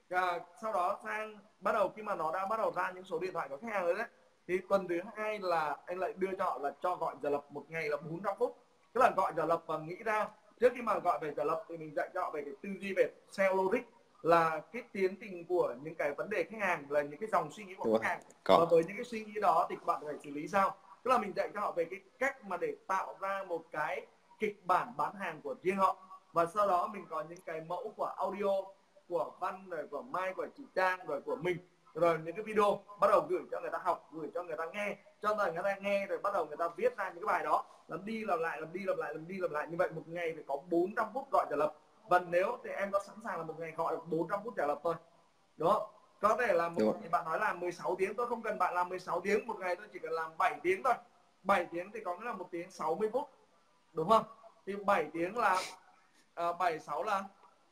Sau đó sang bắt đầu khi mà nó đã bắt đầu ra những số điện thoại của khách hàng rồi đấy, thì tuần thứ hai là anh lại đưa cho họ là cho gọi giờ lập một ngày là 400 phút, tức là gọi giờ lập và nghĩ ra. Trước khi mà gọi về giờ lập thì mình dạy cho họ về cái tư duy về SEO logic, là cái tiến trình của những cái vấn đề khách hàng, là những cái dòng suy nghĩ của khách hàng, và với những cái suy nghĩ đó thì bạn phải xử lý sao. Tức là mình dạy cho họ về cái cách mà để tạo ra một cái kịch bản bán hàng của riêng họ, và sau đó mình có những cái mẫu của audio, của Văn, rồi của Mai, của chị Trang, rồi của mình, rồi những cái video bắt đầu gửi cho người ta học, gửi cho người ta nghe, cho người ta nghe rồi bắt đầu người ta viết ra những cái bài đó, làm đi làm lại, làm đi làm lại, làm đi làm lại như vậy. Một ngày phải có 400 phút gọi trả lập, và nếu thì em có sẵn sàng là một ngày gọi được 400 phút trả lập thôi, đúng không? Có thể là một ngày bạn nói là 16 tiếng, tôi không cần bạn làm 16 tiếng, một ngày tôi chỉ cần làm 7 tiếng thôi. 7 tiếng thì có nghĩa là 1 tiếng 60 phút, đúng không? Thì 7 tiếng là 76 là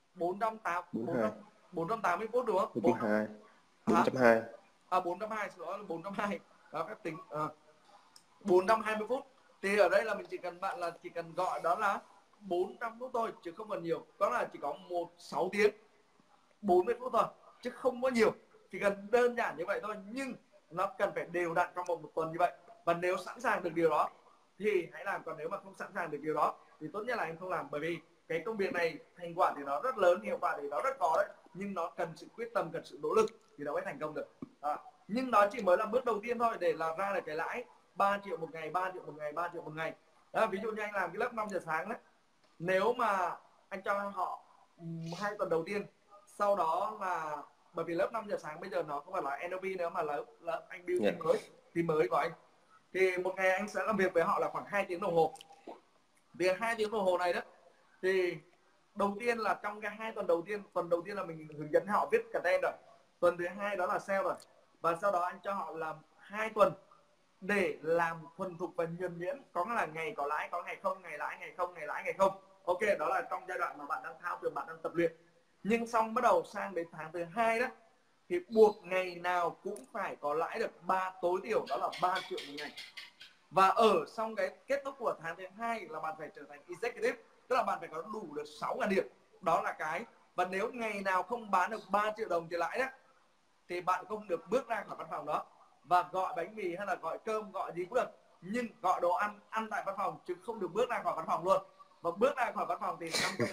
480 phút, đúng không? 420. 420. 420, xin lỗi là 420. Đó, các tính 420 phút. Thì ở đây là mình chỉ cần bạn là chỉ cần gọi đó là 400 phút thôi, chứ không cần nhiều. Đó là chỉ có 6 tiếng 40 phút thôi, chứ không có nhiều. Chỉ cần đơn giản như vậy thôi, nhưng nó cần phải đều đặn trong một tuần như vậy. Và nếu sẵn sàng được điều đó thì hãy làm, còn nếu mà không sẵn sàng được điều đó thì tốt nhất là em không làm. Bởi vì cái công việc này thành quả thì nó rất lớn, hiệu quả thì nó rất có đấy, nhưng nó cần sự quyết tâm, cần sự nỗ lực thì nó mới thành công được. Nhưng nó chỉ mới là bước đầu tiên thôi để làm ra được cái lãi 3 triệu một ngày, 3 triệu một ngày, 3 triệu một ngày. Đó, ví dụ như anh làm cái lớp 5 giờ sáng đấy, nếu mà anh cho họ 2 tuần đầu tiên, sau đó là bởi vì lớp 5 giờ sáng bây giờ nó không phải là NLP nữa mà là lớp anh build team mới của anh, thì một ngày anh sẽ làm việc với họ là khoảng 2 tiếng đồng hồ. Vì 2 tiếng đồng hồ này đó thì đầu tiên là trong cái 2 tuần đầu tiên là mình hướng dẫn họ viết content rồi, tuần thứ hai đó là sale rồi, và sau đó anh cho họ làm 2 tuần để làm thuần thục và nhuần nhuyễn, có là ngày có lãi, có ngày không, ngày lãi, ngày không, ngày lãi, ngày không. Ok, đó là trong giai đoạn mà bạn đang thao luyện, bạn đang tập luyện. Nhưng xong bắt đầu sang đến tháng thứ hai đó thì buộc ngày nào cũng phải có lãi được tối thiểu đó là 3 triệu một ngày. Và ở xong cái kết thúc của tháng thứ hai là bạn phải trở thành executive, tức là bạn phải có đủ được 6.000 điểm. Đó là cái. Và nếu ngày nào không bán được 3 triệu đồng tiền lãi đó thì bạn không được bước ra khỏi văn phòng đó, và gọi bánh mì hay là gọi cơm, gọi gì cũng được, nhưng gọi đồ ăn tại văn phòng chứ không được bước ra khỏi văn phòng luôn. Và bước ra khỏi văn phòng thì 500.000 đồng.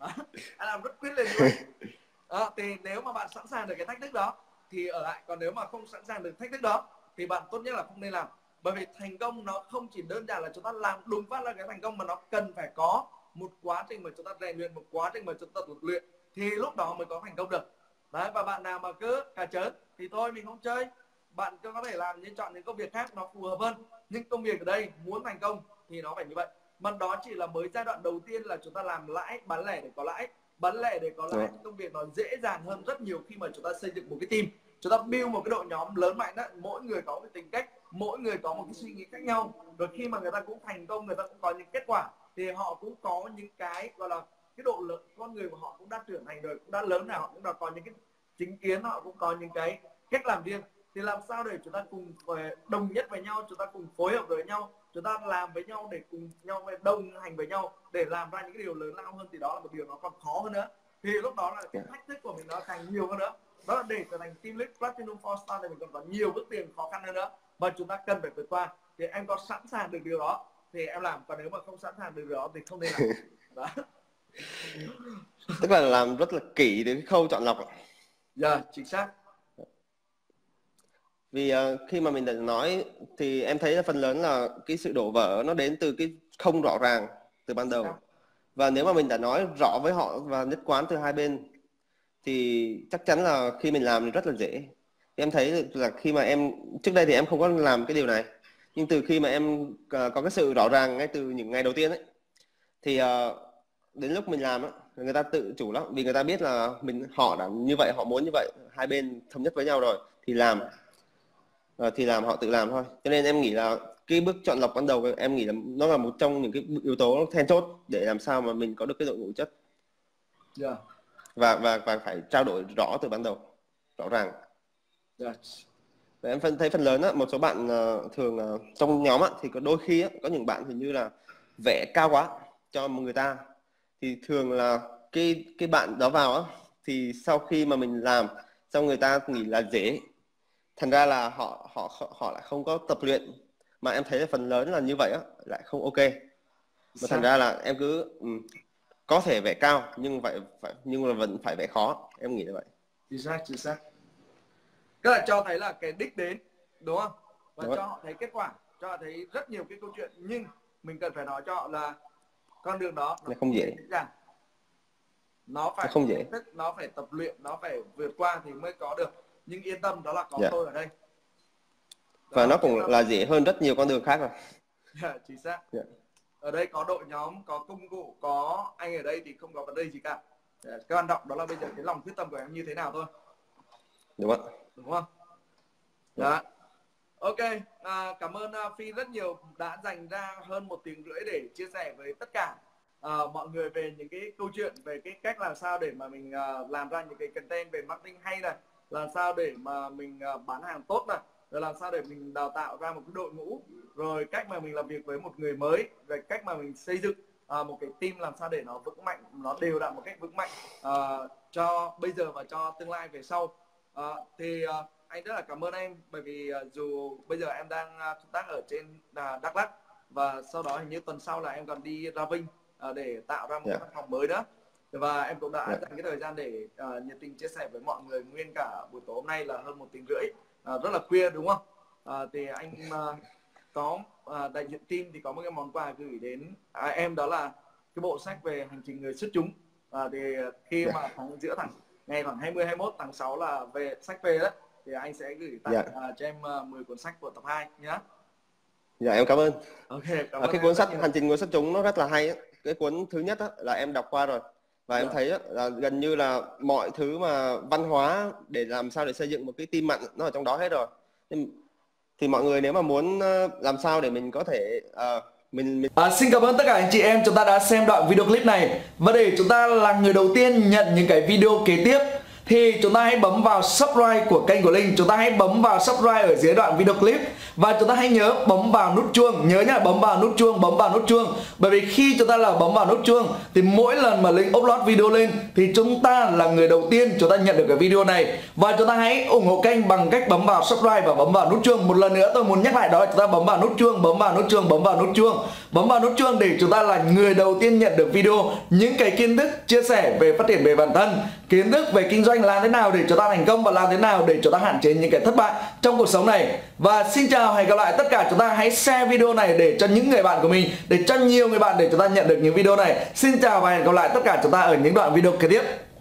Anh làm rất quyết liệt như vậy. Thì nếu mà bạn sẵn sàng được cái thách thức đó thì ở lại, còn nếu mà không sẵn sàng được thách thức đó thì bạn tốt nhất là không nên làm. Bởi vì thành công nó không chỉ đơn giản là chúng ta làm đùng phát ra cái thành công, mà nó cần phải có một quá trình mà chúng ta rèn luyện, một quá trình mà chúng ta tập luyện thì lúc đó mới có thành công được. Đấy, và bạn nào mà cứ cà chớn thì thôi mình không chơi. Bạn có thể làm nhưng chọn những công việc khác nó phù hợp hơn. Nhưng công việc ở đây muốn thành công thì nó phải như vậy. Mà đó chỉ là mới giai đoạn đầu tiên là chúng ta làm lãi, bán lẻ để có lãi. Bán lẻ để có lãi, công việc nó dễ dàng hơn rất nhiều khi mà chúng ta xây dựng một cái team. Chúng ta build một cái đội nhóm lớn mạnh đó, mỗi người có một tính cách, mỗi người có một cái suy nghĩ khác nhau. Rồi khi mà người ta cũng thành công, người ta cũng có những kết quả thì họ cũng có những cái gọi là cái độ lớn, con người của họ cũng đã trưởng thành rồi, cũng đã lớn rồi, họ cũng đã có những cái chính kiến, họ cũng có những cái cách làm riêng. Thì làm sao để chúng ta cùng đồng nhất với nhau, chúng ta cùng phối hợp với nhau, chúng ta làm với nhau để cùng nhau đồng hành với nhau để làm ra những cái điều lớn lao hơn, thì đó là một điều nó còn khó hơn nữa. Thì lúc đó là cái thách thức của mình nó càng nhiều hơn nữa. Đó là để trở thành team lead Platinum 4 star thì mình còn có nhiều bước tiền khó khăn hơn nữa mà chúng ta cần phải vượt qua. Thì em có sẵn sàng được điều đó thì em làm, còn nếu mà không sẵn sàng được điều đó thì không nên làm. Đó. Tức là làm rất là kỹ đến cái khâu chọn lọc. Dạ, chính xác. Vì khi mà mình đã nói thì em thấy là phần lớn là cái sự đổ vỡ nó đến từ cái không rõ ràng từ ban đầu. Và nếu mà mình đã nói rõ với họ và nhất quán từ hai bên thì chắc chắn là khi mình làm thì rất là dễ. Em thấy là khi mà em trước đây thì em không có làm cái điều này, nhưng từ khi mà em có cái sự rõ ràng ngay từ những ngày đầu tiên ấy, thì đến lúc mình làm á, người ta tự chủ lắm, vì người ta biết là họ đã như vậy, họ muốn như vậy, hai bên thống nhất với nhau rồi thì làm. Thì làm, họ tự làm thôi. Cho nên em nghĩ là cái bước chọn lọc ban đầu em nghĩ là nó là một trong những cái yếu tố then chốt để làm sao mà mình có được cái đội ngũ chất. Và phải trao đổi rõ từ ban đầu, rõ ràng. Và em thấy phần lớn á, một số bạn thường trong nhóm á, thì có đôi khi á, có những bạn hình như là vẽ cao quá cho một người ta, thì thường là cái bạn đó vào á, thì sau khi mà mình làm xong người ta nghĩ là dễ, thành ra là họ lại không có tập luyện, mà em thấy là phần lớn là như vậy á, lại không ok. Mà thành ra là em cứ có thể vẽ cao nhưng mà vẫn phải vẽ khó, em nghĩ như vậy. Chính xác. Tức là cho thấy là cái đích đến, đúng không? Và cho họ thấy kết quả, cho họ thấy rất nhiều cái câu chuyện, nhưng mình cần phải nói cho họ là con đường đó nó không dễ. Nó phải không dễ. Nó phải tập luyện, nó phải vượt qua thì mới có được. Nhưng yên tâm, đó là có tôi ở đây. Và nó cũng là dễ hơn rất nhiều con đường khác rồi. Chính xác. Ở đây có đội nhóm, có công cụ, có anh ở đây thì không có vấn đề gì cả. Cái quan trọng đó là bây giờ cái lòng quyết tâm của em như thế nào thôi. Đúng không? Đó. Ok, cảm ơn Phi rất nhiều đã dành ra hơn 1 tiếng rưỡi để chia sẻ với tất cả mọi người về những cái câu chuyện, về cái cách làm sao để mà mình làm ra những cái content về marketing hay này, làm sao để mà mình bán hàng tốt này, rồi làm sao để mình đào tạo ra một cái đội ngũ, rồi cách mà mình làm việc với một người mới, về cách mà mình xây dựng một cái team làm sao để nó vững mạnh, nó đều đặn một cách vững mạnh cho bây giờ và cho tương lai về sau. Anh rất là cảm ơn em, bởi vì dù bây giờ em đang công tác ở trên Đắk Lắk, và sau đó hình như tuần sau là em còn đi ra Vinh để tạo ra một văn phòng mới đó. Và em cũng đã dành cái thời gian để nhiệt tình chia sẻ với mọi người nguyên cả buổi tối hôm nay là hơn 1 tiếng rưỡi, rất là khuya đúng không? Thì anh có đại diện team thì có một cái món quà gửi đến em, đó là cái bộ sách về hành trình người xuất chúng. Thì khi mà giữa ngày khoảng 20-21 tháng 6 là về sách về đó, thì anh sẽ gửi tặng cho em 10 cuốn sách của tập 2 nhé. Dạ em cảm ơn. Cái cuốn sách Hành trình người xuất chúng nó rất là hay. Cái cuốn thứ nhất là em đọc qua rồi, và em thấy là gần như là mọi thứ mà văn hóa để làm sao để xây dựng một cái team mạnh nó ở trong đó hết rồi. Thì mọi người nếu mà muốn làm sao để mình có thể xin cảm ơn tất cả anh chị em chúng ta đã xem đoạn video clip này. Và để chúng ta là người đầu tiên nhận những cái video kế tiếp thì chúng ta hãy bấm vào subscribe của kênh của Linh. Chúng ta hãy bấm vào subscribe ở dưới đoạn video clip. Và chúng ta hãy nhớ bấm vào nút chuông. Nhớ nhá, bấm vào nút chuông, bấm vào nút chuông. Bởi vì khi chúng ta là bấm vào nút chuông thì mỗi lần mà Linh upload video lên thì chúng ta là người đầu tiên chúng ta nhận được cái video này. Và chúng ta hãy ủng hộ kênh bằng cách bấm vào subscribe và bấm vào nút chuông. Một lần nữa tôi muốn nhắc lại đó là chúng ta bấm vào nút chuông, bấm vào nút chuông, bấm vào nút chuông. bấm vào nút chuông để chúng ta là người đầu tiên nhận được video, những cái kiến thức chia sẻ về phát triển về bản thân, kiến thức về kinh doanh làm thế nào để chúng ta thành công và làm thế nào để chúng ta hạn chế những cái thất bại trong cuộc sống này. Và xin chào, hẹn gặp lại tất cả chúng ta. Hãy share video này để cho những người bạn của mình, để cho nhiều người bạn để chúng ta nhận được những video này. Xin chào và hẹn gặp lại tất cả chúng ta ở những đoạn video kế tiếp.